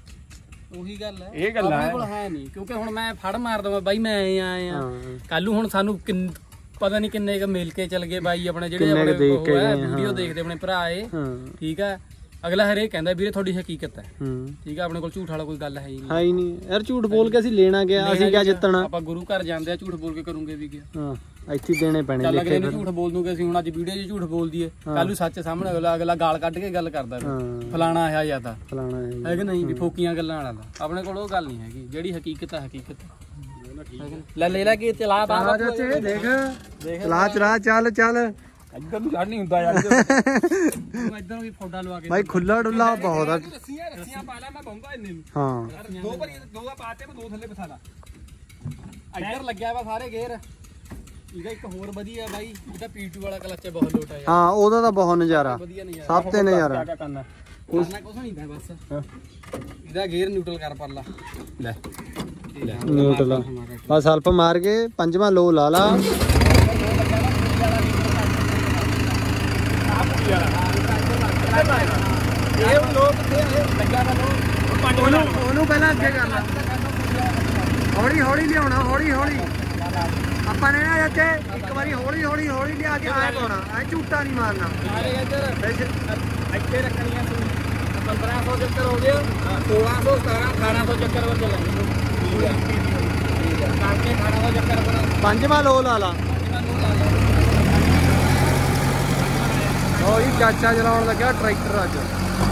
ਉਹੀ ਗੱਲ ਹੈ ਇਹ ਗੱਲ ਆਪਣੇ ਕੋਲ ਹੈ ਨਹੀਂ ਕਿਉਂਕਿ ਹੁਣ ਮੈਂ ਫੜ ਮਾਰ ਦਵਾਂ ਬਾਈ ਮੈਂ ਆਏ ਆਏ ਆ ਕੱਲੂ ਹੁਣ ਸਾਨੂੰ ਪਤਾ ਨਹੀਂ ਕਿੰਨੇ ਕ ਮਿਲ ਕੇ ਚੱਲ ਗਏ ਬਾਈ ਆਪਣੇ ਜਿਹੜੇ ਆਪਣੇ ਵੀਡੀਓ ਦੇਖਦੇ ਆਪਣੇ ਭਰਾ ਏ ਠੀਕ ਹੈ ਅਗਲਾ ਹਰੇਕ ਕਹਿੰਦਾ ਵੀਰੇ ਤੁਹਾਡੀ ਹਕੀਕਤ ਹੈ ਠੀਕ ਹੈ ਆਪਣੇ ਕੋਲ ਝੂਠ ਵਾਲਾ ਕੋਈ ਗੱਲ ਹੈ ਹੀ ਨਹੀਂ ਹੈ ਹੀ ਨਹੀਂ ਯਾਰ ਝੂਠ ਬੋਲ ਕੇ ਅਸੀਂ ਲੈਣਾ ਗਿਆ ਅਸੀਂ ਕਿਆ ਜਿੱਤਣਾ ਆਪਾਂ ਗੁਰੂ ਘਰ ਜਾਂਦੇ ਆ ਝੂਠ ਬੋਲ ਕੇ ਕਰੂੰਗੇ ਵੀ ਕਿਆ ਹਾਂ ਇੱਥੇ ਦੇਣੇ ਪੈਣੇ ਚੱਲ ਅਗਲੇ ਨੂੰ ਝੂਠ ਬੋਲ ਦੂਗੇ ਅਸੀਂ ਹੁਣ ਅੱਜ ਵੀਡੀਓ 'ਚ ਝੂਠ ਬੋਲ ਦਈਏ ਕੱਲ ਨੂੰ ਸੱਚ ਸਾਹਮਣੇ ਅਗਲਾ ਅਗਲਾ ਗਾਲ ਕੱਢ ਕੇ ਗੱਲ ਕਰਦਾ ਫਲਾਣਾ ਆਇਆ ਜਾਂਦਾ ਫਲਾਣਾ ਹੈ ਕਿ ਨਹੀਂ ਵੀ ਫੋਕੀਆਂ ਗੱਲਾਂ ਵਾਲਾ ਆਪਣੇ ਕੋਲ ਉਹ ਗੱਲ ਨਹੀਂ ਹੈਗੀ ਜਿਹੜੀ ਹਕੀਕਤ ਹੈ ਹਕੀਕਤ ਲੈ ਲੈ ਲੈ ਕੇ ਚਲਾ ਤਾਂ ਆ ਚਾਚੇ ਦੇਖ ਚਲਾ ਚਲਾ ਚੱਲ ਚੱਲ ਇੱਧਰ ਨੂੰ ਚੜ ਨਹੀਂ ਹੁੰਦਾ ਯਾਰ ਇੱਧਰ ਵੀ ਫੋਟਾ ਲਵਾ ਕੇ ਭਾਈ ਖੁੱਲਾ ਡੁੱਲਾ ਬਹੁਤ ਆ ਰੱਸੀਆਂ ਰੱਸੀਆਂ ਪਾ ਲੈ ਮੈਂ ਪਾਉਂਗਾ ਇੰਨੇ ਨੂੰ ਹਾਂ ਦੋ ਭਰੀ ਦੋ ਦਾ ਪਾਤੇ ਮੈਂ ਦੋ ਥੱਲੇ ਬਿਠਾ ਲਾ ਇੱਧਰ ਲੱਗਿਆ ਵਾ ਸਾਰੇ ਗੇਅਰ ਇਹਦਾ ਇੱਕ ਹੋਰ ਵਧੀਆ ਬਾਈ ਇਹਦਾ ਪੀ ਟੂ ਵਾਲਾ ਕਲੱਚ ਬਹੁਤ ਲੋਟ ਆ ਯਾਰ ਹਾਂ ਉਹਦਾ ਤਾਂ ਬਹੁਤ ਨਜ਼ਾਰਾ ਵਧੀਆ ਨਜ਼ਾਰਾ ਸਭ ਤੇ ਨਜ਼ਾਰਾ ਕਿਆ ਕਰਨਾ ਕਰਨਾ ਕੁਛ ਨਹੀਂ ਤਾਂ ਬਸ ਇਹਦਾ ਗੇਅਰ ਨਿਊਟਰਲ ਕਰ ਪਰ ਲਾ ਲੈ ਨਿਊਟਰਲ ਬਸ ਹਲਪ ਮਾਰ ਕੇ ਪੰਜਵਾਂ ਲੋ ਲਾ ਲਾ ਇਹ ਲੋਕ ਤੇ ਲੱਗਿਆ ਵਾ ਲੋ ਉਹਨੂੰ ਉਹਨੂੰ ਪਹਿਲਾਂ ਅੱਗੇ ਕਰਨਾ ਹੌਲੀ ਹੌਲੀ ਲਿਆਉਣਾ ਹੌਲੀ ਹੌਲੀ ਆਪਾਂ ਨੇ ਨਾ ਚਾਚੇ ਇੱਕ ਵਾਰੀ ਹੌਲੀ ਹੌਲੀ ਹੌਲੀ ਲਿਆ ਕੇ ਆਇਆ ਪਾਉਣਾ ਐ ਝੂਟਾ ਨਹੀਂ ਮਾਰਨਾ ਸਾਰੇ ਇੱਧਰ ਇੱਥੇ ਰੱਖਣੀਆਂ ਤੂੰ ਪੰਦਰਾਂ ਸੌ ਚੱਕਰ ਹੋ ਗਿਆ ਸੋਲਾਂ ਸੌ ਸਤਾਰਾਂ ਅਠਾਰਾਂ ਸੌ ਚੱਕਰ ਵੱਲ ਚੱਲਾਂਗੇ ਕਰਕੇ ਅਠਾਰਾਂ ਸੌ ਚੱਕਰ ਬਣਾ ਪੰਜਵਾਂ ਲੋ ਲਾ ਲਾ ਉਹ ਹੀ ਚਾਚਾ ਚਲਾਉਣ ਲੱਗਿਆ ਟਰੈਕਟਰ ਅੱਜ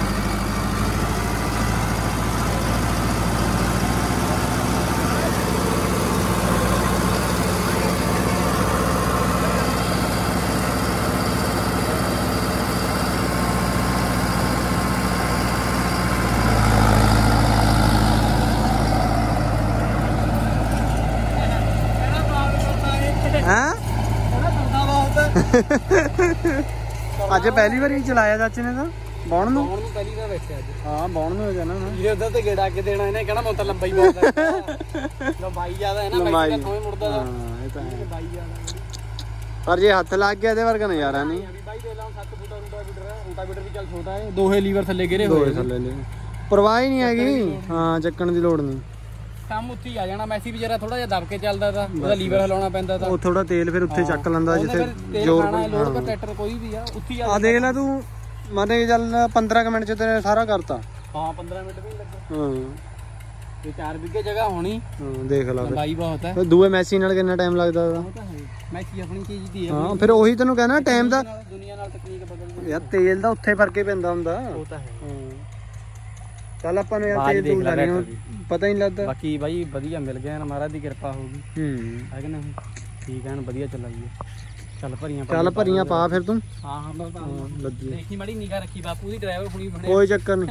ਅੱਜ ਪਹਿਲੀ ਵਾਰੀ ਚਲਾਇਆ ਚਾਚੇ ਨੇ ਤਾਂ ਬੌਣ ਨੂੰ ਬੌਣ ਨੂੰ ਪਹਿਲੀ ਵਾਰ ਬੈਠਿਆ ਅੱਜ ਹਾਂ ਬੌਣ ਨੂੰ ਹੋ ਜਾਣਾ ਨਾ ਇਹ ਉਧਰ ਤੇ ਗੇੜਾ ਕੇ ਦੇਣਾ ਇਹਨੇ ਕਹਿਣਾ ਮੈਂ ਤਾਂ ਲੰਬਾਈ ਬਹੁਤ ਹੈ ਲੰਬਾਈ ਜ਼ਿਆਦਾ ਹੈ ਨਾ ਬਾਈ ਦਾ ਥੋਵੇਂ ਮੁੜਦਾ ਦਾ ਹਾਂ ਇਹ ਤਾਂ ਹੈ ਬਾਈ ਜ਼ਿਆਦਾ ਪਰ ਜੇ ਹੱਥ ਲੱਗ ਗਿਆ ਇਹਦੇ ਵਰਗਾ ਨਜ਼ਾਰਾ ਨਹੀਂ ਅਭੀ ਬਾਈ ਦੇ ਲਾਂ ਸੱਤ ਫੁੱਟ ਰੂਟਾਵੀਟਰ ਹੈ ਰੂਟਾਵੀਟਰ ਵੀ ਚੱਲ ਛੋਟਾ ਹੈ ਦੋਹੇ ਲੀਵਰ ਥੱਲੇ ਗਿਰੇ ਹੋਏ ਥੱਲੇ ਲੈ ਪਰਵਾਹ ਹੀ ਨਹੀਂ ਹੈਗੀ ਹਾਂ ਚੱਕਣ ਦੀ ਲੋੜ ਨਹੀਂ ਕੰਮ ਉੱਥੇ ਆ ਜਾਣਾ ਮੈਸੀ ਵੀ ਜਰਾ ਥੋੜਾ ਜਿਹਾ ਦਬ ਕੇ ਚੱਲਦਾ ਤਾ ਉਹਦਾ ਲੀਵਰ ਹਿਲਾਉਣਾ ਪੈਂਦਾ ਤਾ ਉਹ ਥੋੜਾ ਤੇਲ ਫਿਰ ਉੱਥੇ ਚੱਕ ਲੈਂਦਾ ਜਿੱਥੇ ਜ਼ੋਰ ਲੋਡ ਪਰ ਟਰੈਕਟਰ ਕੋਈ ਵੀ ਆ ਉੱਥੇ ਆ ਦੇਖ ਲੈ ਤੂੰ ਮੰਨ ਕੇ ਚੱਲ ਪੰਦਰਾਂ ਕੁ ਮਿੰਟ ਚ ਤੇਰੇ ਸਾਰਾ ਕਰਤਾ ਹਾਂ ਪੰਦਰਾਂ ਮਿੰਟ ਵੀ ਲੱਗਾ ਹਾਂ ਤੇ ਚਾਰ ਵਿਗੇ ਜਗ੍ਹਾ ਹੋਣੀ ਹਾਂ ਦੇਖ ਲਾ ਫਿਰ ਲੰਬਾਈ ਬਹੁਤ ਹੈ ਫਿਰ ਦੂਏ ਮੈਸੀ ਨਾਲ ਕਿੰਨਾ ਟਾਈਮ ਲੱਗਦਾ ਉਹਦਾ ਉਹ ਤਾਂ ਹੈ ਮੈਸੀ ਆਪਣੀ ਚੀਜ਼ ਦੀ ਹੈ ਹਾਂ ਫਿਰ ਉਹੀ ਤੈਨੂੰ ਕਹਿਣਾ ਟਾਈਮ ਦਾ ਦੁਨੀਆ ਨਾਲ ਤਕਨੀਕ ਬਦਲ ਗਈ ਯਾਰ ਤੇਲ ਦਾ ਉੱਥੇ ਫਰਕ ਹੀ ਪੈਂਦਾ ਹੁੰਦਾ ਉਹ ਤਾਂ ਹੈ ਹਾਂ ਚੱਲ ਆਪਾਂ ਨੂੰ ਯਾਰ ਤੇਲ ਤੂਲ ਲੈਣੀ ਪਤਾ ਹੀ ਨਹੀਂ ਲੱਗਦਾ ਬਾਕੀ ਬਾਈ ਵਧੀਆ ਮਿਲ ਗਿਆ ਨਾ ਮਹਾਰਾਜ ਦੀ ਕਿਰਪਾ ਹੋਊਗੀ ਹੂੰ ਹੈ ਕਿ ਨਹੀਂ ਠੀਕ ਹੈ ਨਾ ਵਧੀਆ ਚਲਾਈਏ ਚੱਲ ਭਰੀਆਂ ਚੱਲ ਭਰੀਆਂ ਪਾ ਫਿਰ ਤੂੰ ਹਾਂ ਹਾਂ ਮੈਂ ਲੱਗੀ ਦੇਖੀ ਮਾੜੀ ਨਿਗਾਹ ਰੱਖੀ ਬਾਪੂ ਦੀ ਡਰਾਈਵਰ ਹੁਣੀ ਬਣੇ ਕੋਈ ਚੱਕਰ ਨਹੀਂ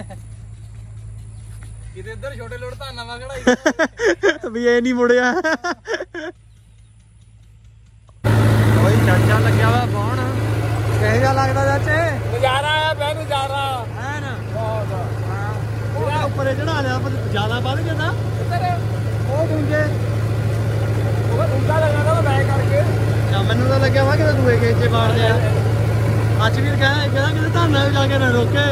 ਕਿਤੇ ਇੱਧਰ ਛੋਟੇ ਲੋੜ ਤਾਂ ਨਵਾਂ ਖੜਾਈ ਵੀ ਇਹ ਨਹੀਂ ਮੁੜਿਆ ਕੋਈ ਚਾਚਾ ਲੱਗਿਆ ਵਾ ਕੌਣ ਕਿਹੋ ਜਿਹਾ ਲੱਗਦਾ ਚਾਚੇ ਨਜ਼ਾਰਾ ਆਇਆ ਬੈ ਨਜ਼ਾਰਾ ਹੈ ਨਾ ਬਹੁਤ ਹਾਂ ਉਹ ਉੱਪਰ ਚੜਾ ਲਿਆ ਪਰ ਜ਼ਿਆਦਾ ਵੱਧ ਗਿਆ ਨਾ ਉਹ ਦੂਜੇ ਉਹ ਦੂਜਾ ਲਗਾਣਾ ਮੈਂ ਬੈਕ ਕਰਕੇ ਜਾਂ ਮੈਨੂੰ ਤਾਂ ਲੱਗਿਆ ਵਾ ਕਿ ਦੂਏ ਖੇਤ 'ਚ ਬਾੜ ਲਿਆ ਅੱਜ ਵੀ ਕਹਿੰਦਾ ਕਹਿੰਦਾ ਕਿਤੇ ਧਾਨਾ ਜਾ ਕੇ ਨਾ ਰੋਕੇ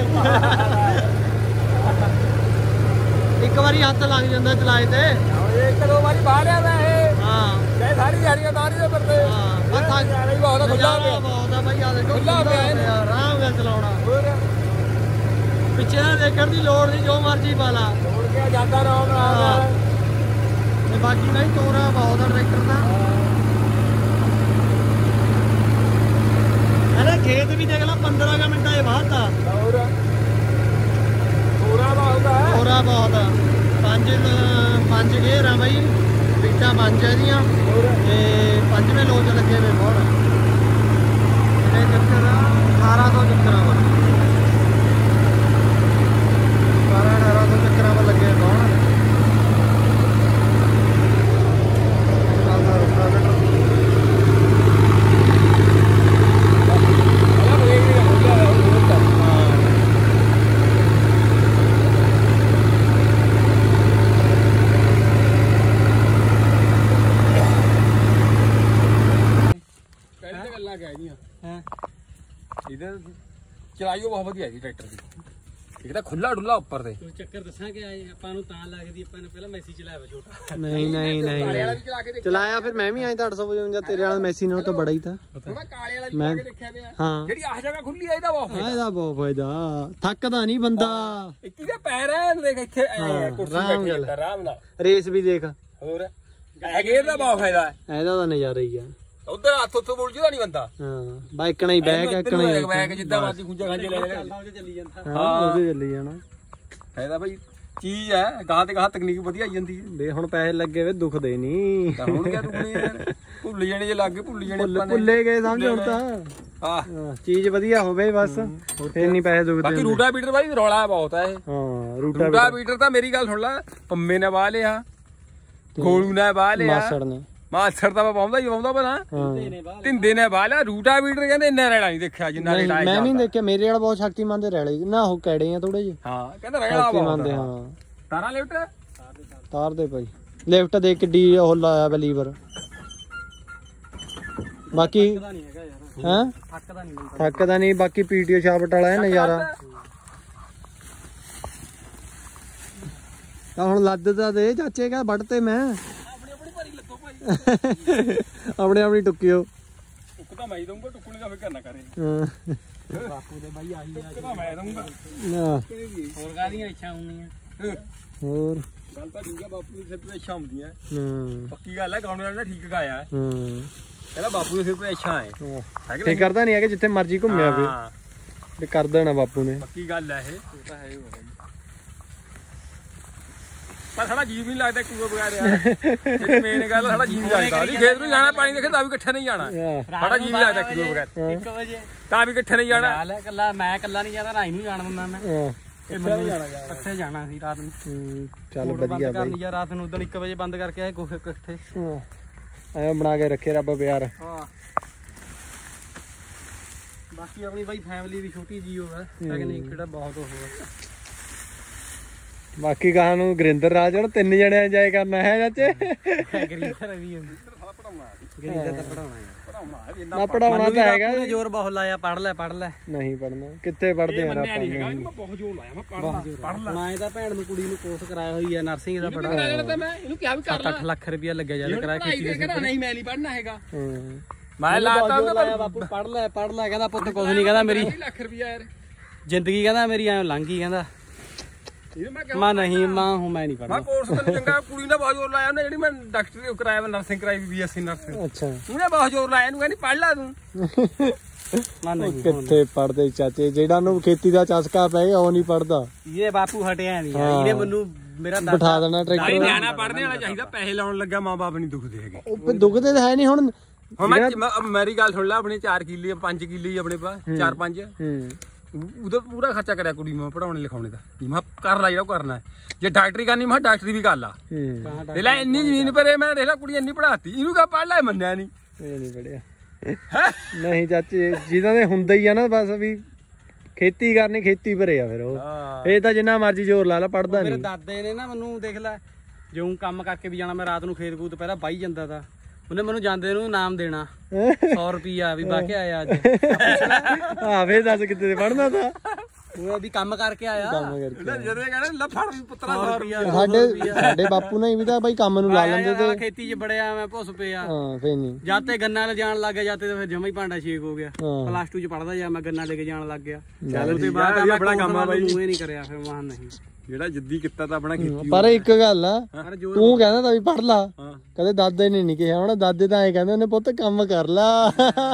ਇੱਕ ਵਾਰੀ ਹੱਥ ਲੱਗ ਜਾਂਦਾ ਚਲਾਏ ਤੇ ਇੱਕ ਦੋ ਵਾਰੀ ਬਾਹਰ ਆ ਮੈਂ ਇਹ ਹਾਂ ਇਹ ਸਾਰੀ ਯਾਰੀਆਂ ਤਾਰੀ ਦੇ ਪਰਦੇ ਹਾਂ ਬਸ ਆ ਯਾਰ ਹੀ ਬਹੁਤ ਖੁੱਲਾ ਪਿਆ ਬਹੁਤ ਆ ਭਾਈ ਆ ਦੇਖੋ ਖੁੱਲਾ ਪਿਆ ਇਹਨੂੰ। ਆਰਾਮ ਨਾਲ ਚਲਾਉਣਾ ਹੋਰ ਪਿੱਛੇ ਨਾ ਦੇਖਣ ਦੀ ਲੋੜ ਨਹੀਂ ਜੋ ਮਰਜ਼ੀ ਪਾ ਲਾ ਤੋੜ ਕੇ ਜਾਂਦਾ ਰਹਾ ਨਾਲ ਤੇ ਬਾਕੀ ਨਹੀਂ ਤੋਰਾ ਬਹੁਤ ਆ ਟਰੈਕਟਰ ਦਾ ਅਰੇ ਖੇਤ ਵੀ ਦੇਖ ਲਾ ਪੰਦਰਾਂ ਕੁ ਮਿੰਟਾਂ 'ਚ ਬਾਹਰਤਾ ਹੋਰ ਤੋਰਾ ਬਹੁਤ ਹੈ ਤੋਰਾ ਬਹੁਤ ਆ ਪੰਜ ਪੰਜ ਗੇਅਰ ਆ ਬਾਈ ਪੀਟਾਂ ਪੰਜ ਇਹਦੀਆਂ ਤੇ ਪੰਜਵੇਂ ਲੋਚ ਲੱਗੇ ਵੇ ਬਹੁਤ ਇਹਦੇ ਚੱਕਰ ਅਠਾਰਾਂ ਸੌ ਚੱਕਰਾਂ ਵਾ ਬਾਰਾਂ ਅਠਾਰਾਂ ਸੌ ਚੱਕਰਾਂ ਵਾ ਲੱਗੇ ਬਹੁਤ ਚੱਲਦਾ ਰੁਕਦਾ ਬੇਟਾ ਇਹਦੇ ਚਲਾਈਓ ਬਹੁਤ ਵਧੀਆ ਜੀ ਟਰੈਕਟਰ ਦੀ ਇੱਕ ਤਾਂ ਖੁੱਲਾ ਡੁੱਲਾ ਉੱਪਰ ਤੇ ਚੱਕਰ ਦੱਸਾਂ ਕਿ ਆਏ ਆਪਾਂ ਨੂੰ ਤਾਂ ਲੱਗਦੀ ਆਪਾਂ ਨੇ ਪਹਿਲਾਂ ਮੈਸੀ ਚਲਾਇਆ ਵਾ ਛੋਟਾ ਨਹੀਂ ਨਹੀਂ ਕਾਲੇ ਵਾਲਾ ਨਹੀਂ ਵੀ ਚਲਾ ਕੇ ਦੇਖਿਆ ਚਲਾਇਆ ਫਿਰ ਮੈਂ ਵੀ ਆਇਆ ਤਾਂ ਅੱਠ ਸੌ ਪਚਵੰਜਾ ਤੇਰੇ ਵਾਲਾ ਮੈਸੀ ਨਾਲ ਤਾਂ ਬੜਾ ਹੀ ਤਾਂ ਥੋੜਾ ਕਾਲੇ ਵਾਲਾ ਵੀ ਚਲਾ ਕੇ ਦੇਖਿਆ ਪਿਆ ਹਾਂ ਜਿਹੜੀ ਆਹ ਜਗ੍ਹਾ ਖੁੱਲੀ ਆ ਇਹਦਾ ਬਹੁਤ ਆ ਇਹਦਾ ਬਹੁਤ ਫਾਇਦਾ ਥੱਕਦਾ ਨਹੀਂ ਬੰਦਾ ਇੱਕ ਹੀ ਪੈਰ ਹੈ ਦੇਖ ਇੱਥੇ ਐ ਕੁਰਸੀ ਆਰਾਮ ਬੈਠੀ ਨਾਲ। ਹੈ ਆਰਾਮ ਨਾਲ ਰੇਸ ਵੀ ਦੇਖ ਹੋਰ ਐ ਗੇਰ ਦਾ ਬਹੁਤ ਫਾਇਦਾ ਹੈ ਇਹਦਾ ਤਾਂ ਨਜ਼ਾਰਾ ਹੀ ਆ ਉਧਰ ਹੱਥ ਉੱਥੋਂ ਬੋਲ ਜੂਦਾ ਨਹੀਂ ਬੰਦਾ ਹਾਂ ਬਾਈਕਣਾ ਹੀ ਬੈਗ ਇੱਕਣਾ ਹੀ ਬੈਗ ਜਿੱਦਾਂ ਮਰਜੀ ਖੁੰਜਾ ਖਾਂਜੇ ਲੈ ਲੈ ਚੱਲੀ ਜਾਂਦਾ ਹਾਂ ਉਹਦੇ ਚੱਲੀ ਜਾਣਾ ਫਾਇਦਾ ਭਾਈ ਚੀਜ਼ ਹੈ ਗਾਂ ਤੇ ਗਾਂ ਤਕਨੀਕ ਵਧੀਆ ਆਈ ਜਾਂਦੀ ਹੈ ਦੇ ਹੁਣ ਪੈਸੇ ਲੱਗੇ ਵੇ ਦੁਖਦੇ ਨਹੀਂ ਤਾਂ ਹੁਣ ਕਿਆ ਦੁਖਣੀ ਯਾਰ ਭੁੱਲ ਜਾਣੇ ਜੇ ਲੱਗੇ ਭੁੱਲ ਜਾਣੇ ਆਪਾਂ ਨੇ ਭੁੱਲੇ ਗਏ ਸਮਝ ਹੁਣ ਤਾਂ ਆਹ ਹਾਂ, ਚੀਜ਼ ਵਧੀਆ ਹੋਵੇ ਬਸ ਫੇਰ ਨਹੀਂ ਪੈਸੇ ਦੁਖਦੇ ਬਾਕੀ ਰੂਟਾ ਬੀਟਰ ਬਾਈ ਰੌਲਾ ਬਹੁਤ ਹੈ ਇਹ ਹਾਂ ਰੂਟਾ ਰੂਟਾ ਬੀਟਰ ਤਾਂ ਮੇਰੀ ਗੱਲ ਸੁਣ ਲੈ ਪੰਮੇ ਨੇ ਵਾਹ ਲਿਆ ਗੋਲੂ ਨੇ ਵਾਹ ਲਿਆ ਮਾਸੜ ਨੇ ਮਾਸੜ ਤਾਂ ਪਾਉਂਦਾ ਹੀ ਪਾਉਂਦਾ ਬਣਾ ਹਾਂ ਤਿੰਦੇ ਨੇ ਵਾਹ ਲਿਆ ਰੂਟਾ ਬੀਟਰ ਕਹਿੰਦੇ ਇੰਨਾ ਰੈਲਾ ਨਹੀਂ ਦੇਖਿਆ ਜਿੰਨਾ ਨਹੀਂ, ਰੈਲਾ ਮੈਂ ਵੀ ਨੀ ਦੇਖਿਆ ਮੇਰੇ ਵਾਲਾ ਬਹੁਤ ਸ਼ਕਤੀਮਾਨ ਦੇ ਰੈਲੇ ਨਾ ਉਹ ਕੈੜੇ ਆ ਥੋੜੇ ਜਿਹੇ ਹਾਂ ਕਹਿੰਦਾ ਰੈਲਾ ਸ਼ਕਤੀਮਾਨ ਬਹੁਤ ਦੇ ਆ। ਹਾਂ ਤਾਰਾਂ ਲਿਫਟ ਤਾਰ ਦੇ ਭਾਈ ਲਿਫਟ ਦੇ ਕਿੱਡੀ ਉਹ ਲਾਇਆ ਵਾ ਲੀਵਰ ਬਾਕੀ ਨਹੀਂ ਹੈਗਾ ਯਾਰ ਹਾਂ ਥੱਕਦਾ ਨਹੀਂ ਮੈਨੂੰ ਥੱਕਦਾ ਨਹੀਂ ਬਾਕੀ ਪੀਟੀਓ ਸ਼ਾਫਟ ਵਾਲਾ ਹੈ ਨਜ਼ਾਰਾ ਤਾਂ ਹੁਣ ਲੱਦ ਦਾ ਦੇ ਚਾਚੇ ਕਾ ਵੱਢ ਤੇ ਮੈਂ ਆਪਣੀ ਆਪਣੀ ਭਾਰੀ ਲੱਤੋ ਭਾਈ ਆਪਣੇ ਆਪਣੀ ਟੁੱਕਿਓ ਟੁੱਕ ਤਾਂ ਮੈਂ ਹੀ ਦਊਂਗਾ ਟੁੱਕਣੀ ਦਾ ਫਿਕਰ ਨਾ ਕਰੇ ਹਾਂ ਬਾਪੂ ਦੇ ਬਾਈ ਆਹੀ ਆ ਟੁੱਕ ਤਾਂ ਮੈਂ ਦਊਂਗਾ ਹਾਂ, ਹੋਰ ਕਾਹਦੀਆਂ ਇੱਛਾ ਹੁੰਦੀਆਂ ਹੋਰ ਗੱਲ ਤਾਂ ਠੀਕ ਹੈ ਬਾਪੂ ਦੇ ਸਿਰ ਤੇ ਇੱਛਾ ਹੁੰਦੀਆਂ ਹਾਂ ਪੱਕੀ ਗੱਲ ਹੈ ਗਾਉਣ ਵਾਲੇ ਨੇ ਠੀਕ ਗਾਇਆ ਹੈ ਹਾਂ ਕਹਿੰਦਾ ਬਾਪੂ ਦੇ ਸਿਰ ਤੇ ਇੱਛਾ ਹੈ ਹਾਂ। ਹੈ ਕਿ ਤੇ ਕਰਦਾ ਨਹੀਂ ਹੈ ਕਿ ਜਿੱਥੇ ਮਰਜ਼ੀ ਘੁੰਮਿਆ ਹਾਂ ਫਿਰ ਤੇ ਕਰ ਦੇਣਾ ਬਾਪੂ ਨੇ ਪੱਕੀ ਗੱਲ ਹੈ ਇਹ ਉਹ ਤਾਂ ਹੈ ਹੀ ਹੋਗਾ ਪਰ ਸਾਡਾ ਜੀਵ ਨਹੀਂ ਲੱਗਦਾ ਕਿਉਂ ਬਗੈਰ ਯਾਰ ਜਿਹੜੀ ਮੇਨ ਗੱਲ ਸਾਡਾ ਜੀਵ ਲੱਗਦਾ ਨਹੀਂ ਖੇਤ ਨੂੰ ਜਾਣਾ ਪਾਣੀ ਦੇਖੇ ਤਾਂ ਵੀ ਇਕੱਠੇ ਨਹੀਂ ਜਾਣਾ ਹਾਂ ਸਾਡਾ ਜੀਵ ਲੱਗਦਾ ਕਿਉਂ ਬਗੈਰ ਇੱਕ ਵਜੇ ਤਾਂ ਵੀ ਇਕੱਠੇ ਨਹੀਂ ਜਾਣਾ ਨਾਲ ਕੱਲਾ ਮੈਂ ਕੱਲਾ ਨਹੀਂ ਜਾਂਦਾ ਰਾਈ ਨੂੰ ਜਾਣ ਦਿੰਦਾ ਮੈਂ ਹਾਂ ਇਹ ਮੈਨੂੰ ਇਕੱਠੇ ਜਾਣਾ ਸੀ ਰਾਤ ਨੂੰ ਹੂੰ, ਚੱਲ ਮੋਟਰ ਬੰਦ ਵਧੀਆ ਬਾਈ ਕਰਨੀ ਜਾਂ ਰਾਤ ਨੂੰ ਉਦੋਂ ਇੱਕ ਵਜੇ ਬੰਦ ਕਰਕੇ ਆਏ ਕੋਠੇ ਇਕੱਠੇ ਹਾਂ ਐ ਬਣਾ ਕੇ ਰੱਖੇ ਰੱਬ ਪਿਆਰ ਹਾਂ ਬਾਕੀ ਆਪਣੀ ਬਾਈ ਫੈਮਿਲੀ ਵੀ ਛੋਟੀ ਜੀ ਹੋਵੇ ਟੈਕਨੀਕ ਜਿਹੜਾ ਬਹੁਤ ਉਹ ਹੈ ਬਾਕੀ ਕਹਾਂ ਨੂੰ ਗੁਰਿੰਦਰ ਰਾਜ ਹੁਣ ਤਿੰਨ ਜਣਿਆਂ ਇੰਜੋਏ ਕਰਨਾ ਹੈ ਚਾਚੇ ਗਰੀਬਰ ਵੀ ਹੁੰਦੀ ਗਰੀਬਰ ਤਾਂ ਪੜਾਉਣਾ ਯਾਰ ਪੜਾਉਣਾ ਨਾ ਪੜਾਉਣਾ ਤਾਂ ਹੈਗਾ ਬਾਪੂ ਨੇ ਜ਼ੋਰ ਬਹੁਤ ਲਾਇਆ ਪੜ ਲੈ ਪੜ ਲੈ ਨਹੀਂ ਪੜਨਾ ਕਿੱਥੇ ਪੜਦੇ ਯਾਰ ਮੰਨਿਆ ਆਪਾਂ ਨਹੀਂ ਹੈਗਾ ਇਹਨੂੰ ਮੈਂ ਬਹੁਤ ਜ਼ੋਰ ਲਾਇਆ ਮੈਂ ਪੜ੍ਹਨਾ ਪੜ੍ਹ ਨਾ ਇਹਦਾ ਭੈਣ ਨੂੰ ਕੁੜੀ ਨੂੰ ਕੋਰਸ ਕਰਾਇਆ ਹੋਈ ਹੈ ਨਰਸਿੰਗ ਦਾ ਬੜਾ ਲੈ ਲੈਣਾ ਤਾਂ ਮੈਂ ਇਹਨੂੰ ਕਿਹਾ ਵੀ ਕਰ ਸੱਤ ਅੱਠ ਲੱਖ ਰੁਪਇਆ ਲੱਗਿਆ ਜਦ ਕਰਾਇਆ ਖੇਤੀ ਦੇ ਦੇ ਨਹੀਂ ਮੈਂ ਨਹੀਂ ਪੜ੍ਹਨਾ ਹੈਗਾ ਹੂੰ ਮੈਂ ਲਾਤਾ ਉਹਦਾ ਲਾਇਆ ਬਾਪੂ ਪੜ ਲੈ ਪੜ ਲੈ ਕਹਿੰਦਾ ਪੁੱਤ ਕੁਝ ਨਹੀਂ ਕਹਿੰਦਾ ਮੇਰੀ ਲੱਖ ਰੁਪਿਆ ਯਾਰ ਜ਼ਿੰਦਗੀ ਕਹਿੰਦਾ ਮੇਰੀ ਐ ਲੰਘ ਗਈ ਕਹਿੰਦਾ ਇਹ ਮੈਂ ਮੈਂ ਨਹੀਂ ਮਾਂ ਹੂੰ ਮੈਂ ਨਹੀਂ ਪੜਨਾ ਮੈਂ ਕੋਰਸ ਤੈਨੂੰ ਚੰਗਾ ਕੁੜੀ ਨੇ ਬਹੁਤ ਜ਼ੋਰ ਲਾਇਆ ਉਹਨੇ ਜਿਹੜੀ ਮੈਂ ਡਾਕਟਰੀ ਕਰਾਇਆ ਮੈਂ ਨਰਸਿੰਗ ਕਰਾਈ ਵੀ ਬੀਐਸਸੀ ਨਰਸਿੰਗ ਅੱਛਾ ਉਹਨੇ ਬਹੁਤ ਜ਼ੋਰ ਲਾਇਆ ਇਹਨੂੰ ਕਹਿੰਦੀ ਪੜ ਲੈ ਤੂੰ ਮੈਂ ਨਹੀਂ ਕਿੱਥੇ ਪੜਦੇ ਚਾਚੇ ਜਿਹੜਾ ਨੂੰ ਖੇਤੀ ਦਾ ਚਸਕਾ ਪੈ ਗਿਆ ਉਹ ਨਹੀਂ ਪੜਦਾ ਇਹ ਬਾਪੂ ਹਟਿਆ ਨਹੀਂ ਇਹਨੇ ਮੈਨੂੰ ਮੇਰਾ ਦਾਦਾ ਬਿਠਾ ਦੇਣਾ ਨਹੀਂ ਟਰੈਕਟਰ ਨਿਆਣਾ ਪੜਨੇ ਵਾਲਾ ਚਾਹੀਦਾ ਪੈਸੇ ਲਾਉਣ ਲੱਗਾ ਮਾਂ-ਬਾਪ ਨਹੀਂ ਦੁਖਦੇ ਹੈਗੇ ਉਹ ਦੁਖਦੇ ਤਾਂ ਹੈ ਨਹੀਂ ਹੁਣ ਹੁਣ ਮੈਂ ਮੈਂ- ਮੇਰੀ ਗੱਲ ਸੁਣ ਲੈ ਆਪਣੇ ਚਾਰ ਕਿੱਲੇ ਪੰਜ ਕਿੱਲੇ ਹੀ ਆਪਣੇ ਪਾ ਚਾਰ ਪੰਜ ਹੂੰ ਉਹਦਾ ਪੂਰਾ ਖਰਚਾ ਕਰਿਆ ਕੁੜੀ ਮੈਂ ਪੜਾਉਣੇ ਲਿਖਾਉਣੇ ਦਾ ਮੈਂ ਕਰ ਲਾ ਜਿਹੜਾ ਉਹ ਕਰਨਾ ਹੈ। ਜੇ ਡਾਕਟਰੀ ਕਰਨੀ ਮੈਂ ਡਾਕਟਰੀ ਵੀ ਕਰ ਲਾ ਹੂੰ ਦੇ ਲੈ ਇੰਨੀ ਜ਼ਮੀਨ ਪਰੇ ਮੈਂ ਦੇਖ ਲਾ ਕੁੜੀ ਇੰਨੀ ਪੜਾਤੀ ਇਹਨੂੰ ਕਾ ਪੜ ਲੈ ਮੰਨਿਆ ਨਹੀਂ ਇਹ ਨਹੀਂ ਪੜਿਆ ਹੈ ਨਹੀਂ ਚਾਚੇ ਜਿਹਨਾਂ ਦੇ ਹੁੰਦਾ ਹੀ ਆ ਨਾ ਬਸ ਵੀ ਖੇਤੀ ਕਰਨੀ ਖੇਤੀ ਭਰੇ ਆ ਫਿਰ ਉਹ ਹਾਂ ਇਹ ਤਾਂ ਜਿੰਨਾ ਮਰਜ਼ੀ ਜ਼ੋਰ ਲਾ ਲਾ ਪੜਦਾ ਮੇਰੇ ਨਹੀਂ ਦਾਦੇ ਨੇ ਨਾ ਮੈਨੂੰ ਦੇਖ ਲੈ ਜਿਉਂ ਕੰਮ ਕਰਕੇ ਵੀ ਜਾਣਾ ਮੈਂ ਰਾਤ ਨੂੰ ਖੇਤ ਖੂਤ ਪਹਿਲਾਂ ਬਾਈ ਜਾਂਦਾ ਤਾ ਉਹਨੇ ਮੈਨੂੰ ਜਾਂਦੇ ਨੂੰ ਇਨਾਮ ਦੇਣਾ ਸੌ ਰੁਪਿਆ ਵੀ ਬਾਹ ਕੇ ਆਇਆ ਅੱਜ ਹਾਂ ਫੇਰ ਦੱਸ ਕਿੱਥੇ ਤੇ ਪੜਨਾ ਤਾਂ ਉਹ ਵੀ ਕੰਮ ਕਰਕੇ ਆਇਆ ਕੰਮ ਕਰਕੇ ਜਦੇ ਕਹਿੰਦੇ ਲੈ ਫੜ ਵੀ ਪੁੱਤਰਾ ਸੌ ਰੁਪਿਆ ਸਾਡੇ ਸਾਡੇ ਬਾਪੂ ਨੇ ਵੀ ਤਾਂ ਬਾਈ ਕੰਮ ਨੂੰ ਲਾ ਲੈਂਦੇ ਤੇ ਖੇਤੀ 'ਚ ਬੜਿਆ ਮੈਂ ਭੁੱਸ ਪਿਆ ਹਾਂ ਫੇਰ ਨਹੀਂ ਜਦ ਤੇ ਗੰਨਾ ਲੈ ਜਾਣ ਲੱਗ ਗਿਆ ਜਦ ਤੇ ਫਿਰ ਜਮਾ ਹੀ ਭਾਂਡਾ ਛੇਕ ਹੋ ਗਿਆ ਹਾਂ ਪਲੱਸ ਟੂ 'ਚ ਪੜਦਾ ਜਾ ਮੈਂ ਗੰਨਾ ਲੈ ਕੇ ਜਾਣ ਲੱਗ ਗਿਆ ਚੱਲ ਉਹਦੇ ਠੀਕ ਬਾਅਦ ਆ ਮੈਂ ਆਪਣਾ ਕੰਮ ਆ ਬਾਈ ਮੂੰਹ ਹੀ ਨਹੀਂ ਕਰਿਆ ਫਿਰ ਮਾਂ ਨਹੀਂ ਜਿਹੜਾ ਜਿੱਦੀ ਕੀਤਾ ਤਾਂ ਆਪਣਾ ਖੇਤੀ ਪਰ ਇੱਕ ਗੱਲ ਆ ਪਰ ਜੋ ਤੂੰ ਕਹਿੰਦਾ ਤਾਂ ਵੀ ਪੜ ਲਾ ਹਾਂ ਕਦੇ ਦਾਦੇ ਨੇ ਨਹੀਂ ਕਿਹਾ ਹੁਣ ਦਾਦੇ ਤਾਂ ਐ ਕਹਿੰਦੇ ਉਹਨੇ ਪੁੱਤ ਕੰਮ ਕਰ ਲਾ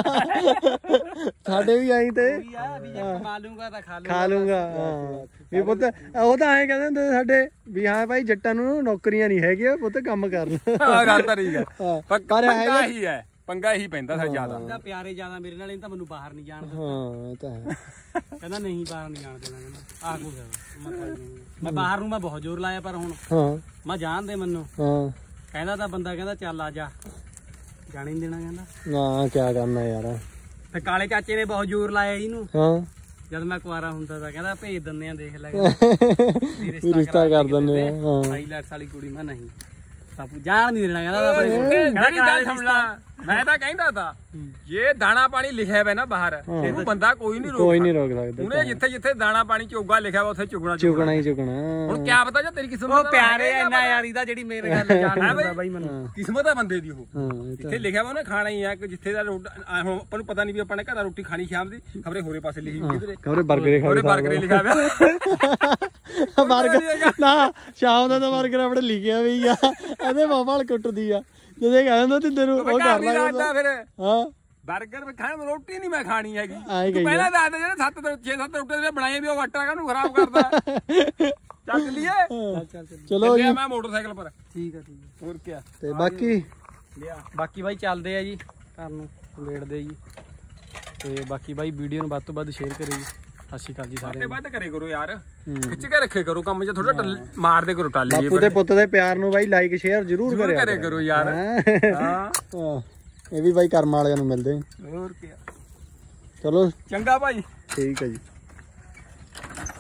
ਸਾਡੇ ਵੀ ਆਈ ਤੇ ਵੀ ਆ ਵੀ ਜੇ ਕਮਾ ਲੂੰਗਾ ਤਾਂ ਖਾ ਲੂੰਗਾ ਖਾ ਲੂੰਗਾ ਹਾਂ ਵੀ ਪੁੱਤ ਉਹ ਤਾਂ ਐ ਕਹਿੰਦੇ ਹੁੰਦੇ ਸਾਡੇ ਵੀ ਹਾਂ ਭਾਈ ਜੱਟਾਂ ਨੂੰ ਨੌਕਰੀਆਂ ਨਹੀਂ ਹੈਗੀਆਂ ਪੁੱਤ ਕੰਮ ਕਰ ਲਾ ਆ ਗੱਲ ਤਾਂ ਠੀਕ ਹੈ ਹਾਂ, ਪਰ ਪਰ ਪੰਗਾ ਹੀ ਹੈ ਪੰਗਾ ਹੀ ਪੈਂਦਾ ਸਰ ਜ਼ਿਆਦਾ ਇਹਦਾ ਪਿਆਰੇ ਜ਼ਿਆਦਾ ਮੇਰੇ ਨਾਲ ਇਹਨੂੰ ਤਾਂ ਮੈਨੂੰ ਬਾਹਰ ਨਹੀਂ ਜਾਣ ਦਿੰਦਾ ਹਾਂ ਇਹ ਤਾਂ ਹੈ ਕਹਿੰਦਾ ਨਹੀਂ ਬਾਹਰ ਨਹੀਂ ਜਾਣ ਦੇਣਾ ਕਹਿੰਦਾ ਆਹ ਕੋ ਮੈਂ ਕੋਈ ਨਹੀਂ। ਮੈਂ ਬਾਹਰ ਨੂੰ ਮੈਂ ਬਹੁਤ ਜ਼ੋਰ ਲਾਇਆ ਪਰ ਹੁਣ ਹਾਂ ਮੈਂ ਜਾਣ ਦੇ ਮੈਨੂੰ ਹਾਂ ਕਹਿੰਦਾ ਤਾਂ ਬੰਦਾ ਕਹਿੰਦਾ ਚੱਲ ਆ ਜਾ ਜਾਣ ਹੀ ਨਹੀਂ ਦੇਣਾ ਕਹਿੰਦਾ ਨਾ ਕੀ ਕਰਨਾ ਯਾਰ ਤੇ ਕਾਲੇ ਚਾਚੇ ਨੇ ਬਹੁਤ ਜ਼ੋਰ ਲਾਇਆ ਇਹਨੂੰ ਹਾਂ ਜਦ ਮੈਂ ਕੁਆਰਾ ਹੁੰਦਾ ਤਾਂ ਕਹਿੰਦਾ ਭੇਜ ਦਿੰਦੇ ਆ ਦੇਖ ਲੈ ਵੀ ਰਿਸ਼ਤਾ ਕਰ ਦਿੰਦੇ ਆ ਹਾਂ ਹਾਈਲਾਈਟਸ ਵਾਲੀ ਕੁੜੀ ਮੈਂ ਨਹੀਂ ਬਾਪੂ ਜਾਣ ਨਹੀਂ ਦੇਣਾ ਕਹਿੰਦਾ ਆਪਣੇ ਮੇਰੀ ਗੱਲ ਸੁਣ ਲਾ ਮੈਂ ਤਾਂ ਕਹਿੰਦਾ ਤਾ ਜੇ ਦਾਣਾ ਪਾਣੀ ਲਿਖਿਆ ਹੋਇਆ ਨਾ ਬਾਹਰ ਇਹਨੂੰ ਬੰਦਾ ਕੋਈ ਨਹੀਂ ਕੋਈ ਰੋਕ ਨਹੀਂ ਰੋਕ ਸਕਦਾ ਉਹਨੇ ਜਿੱਥੇ ਜਿੱਥੇ ਦਾਣਾ ਪਾਣੀ ਚੋਗਾ ਲਿਖਿਆ ਵਾ ਉੱਥੇ ਚੁਗਣਾ ਚੁਕਣਾ ਹੀ ਚੁਕਣਾ ਹੁਣ ਕਿਆ ਪਤਾ ਜੇ ਤੇਰੀ ਕਿਸਮਤ ਉਹ ਪਿਆਰੇ ਇੰਨਾ ਯਾਰ ਇਹਦਾ ਜਿਹੜੀ ਮੇਰੇ ਗੱਲ ਜਾਣ ਦਿੰਦਾ ਬਾਈ ਮੈਨੂੰ ਕਿਸਮਤ ਆ ਬੰਦੇ ਦੀ ਉਹ ਹਾਂ ਇਹ ਤਾਂ ਜਿੱਥੇ ਲਿਖਿਆ ਵਾ ਉਹਨੇ ਖਾਣਾ ਹੀ ਆ ਕਿ ਜਿੱਥੇ ਦਾ ਰੋਟ ਆਹ ਹੁਣ ਆਪਾਂ ਨੂੰ ਪਤਾ ਨਹੀਂ ਵੀ ਆਪਾਂ ਨੇ ਘਰ ਰੋਟੀ ਖਾਣੀ ਸ਼ਾਮ ਦੀ ਖਬਰੇ ਹੋਰੇ ਪਾਸੇ ਲਿਖੀ ਹੋਈ ਕਿਧਰੇ ਖਬਰੇ 버ਗਰੇ ਖਾ ਹੋਰੇ ਬਰਗਰੇ ਲਿਖਿਆ ਹੋਇਆ 버ਗਰ ਨਾ ਸ਼ਾਮ ਦਾ ਤਾਂ 버ਗਰ ਆਪਣੇ ਲਿਖਿਆ ਵੀ ਆ ਇਹਦੇ ਮਾਮਾ ਵਾਲ ਕੁੱਟਦੀ ਆ ਜਿਹਦੇ ਕਹਿੰਦਾ ਤੇ ਤੈਨੂੰ ਉਹ ਕਰ ਨਹੀਂ ਲਾ ਰਾਦਾ ਫਿਰ ਹਾਂ ਬਰਗਰ ਖਾਣ ਰੋਟੀ ਨਹੀਂ ਮੈਂ ਖਾਣੀ ਹੈਗੀ ਆਏ ਤੂੰ ਪਹਿਲਾਂ ਦੱਸ ਦੇ ਜਿਹੜੇ ਸੱਤ ਛੇ ਸੱਤ ਰੋਟੀਆਂ ਜਿਹੜੇ ਬਣਾਏ ਵੀ ਉਹ ਆਟਾ ਕਾਹਨੂੰ ਖਰਾਬ ਕਰਦਾ ਚੱਲ ਚਲੀਏ ਚੱਲ ਚੱਲ ਚਲੋ ਜੀ ਮੈਂ ਮੋਟਰਸਾਈਕਲ ਪਰ ਠੀਕ ਆ ਠੀਕ ਆ ਹੋਰ ਕੀ ਤੇ ਬਾਕੀ ਲਿਆ ਬਾਕੀ ਬਾਈ ਚੱਲਦੇ ਆ ਜੀ ਘਰ ਨੂੰ ਵੇੜਦੇ ਜੀ ਤੇ ਬਾਕੀ ਬਾਈ ਵੀਡੀਓ ਨੂੰ ਵੱਧ ਤੋਂ ਵੱਧ ਸ਼ੇਅਰ ਕਰਿਓ ਜੀ ਸਤਿ ਸ਼੍ਰੀ ਅਕਾਲ ਜੀ ਤੇ ਸਾਰਿਆਂ ਵੱਧ ਕਰੇ ਕਰੋ ਯਾਰ ਖਿੱਚ ਕੇ ਰੱਖੇ ਕਰੋ ਕੰਮ 'ਚ ਥੋੜਾ ਮਾਰਦੇ ਕਰੋ ਟਾਲੀ ਬਾਪੂ ਦੇ ਪੁੱਤ ਦੇ ਪਿਆਰ ਨੂੰ ਬਾਈ ਲਾਈਕ ਸ਼ੇਅਰ ਜ਼ਰੂਰ ਜ਼ਰੂਰ ਕਰਿਆ ਕਰੇ ਕਰੋ ਯਾਰ ਹਾਂ ਹਾਂ ਇਹ ਵੀ ਬਾਈ ਕਰਮ ਵਾਲਿਆਂ ਨੂੰ ਮਿਲਦੇ ਹੋਰ ਕੀ ਚਲੋ ਚੰਗਾ ਭਾਈ ਠੀਕ ਹੈ ਜੀ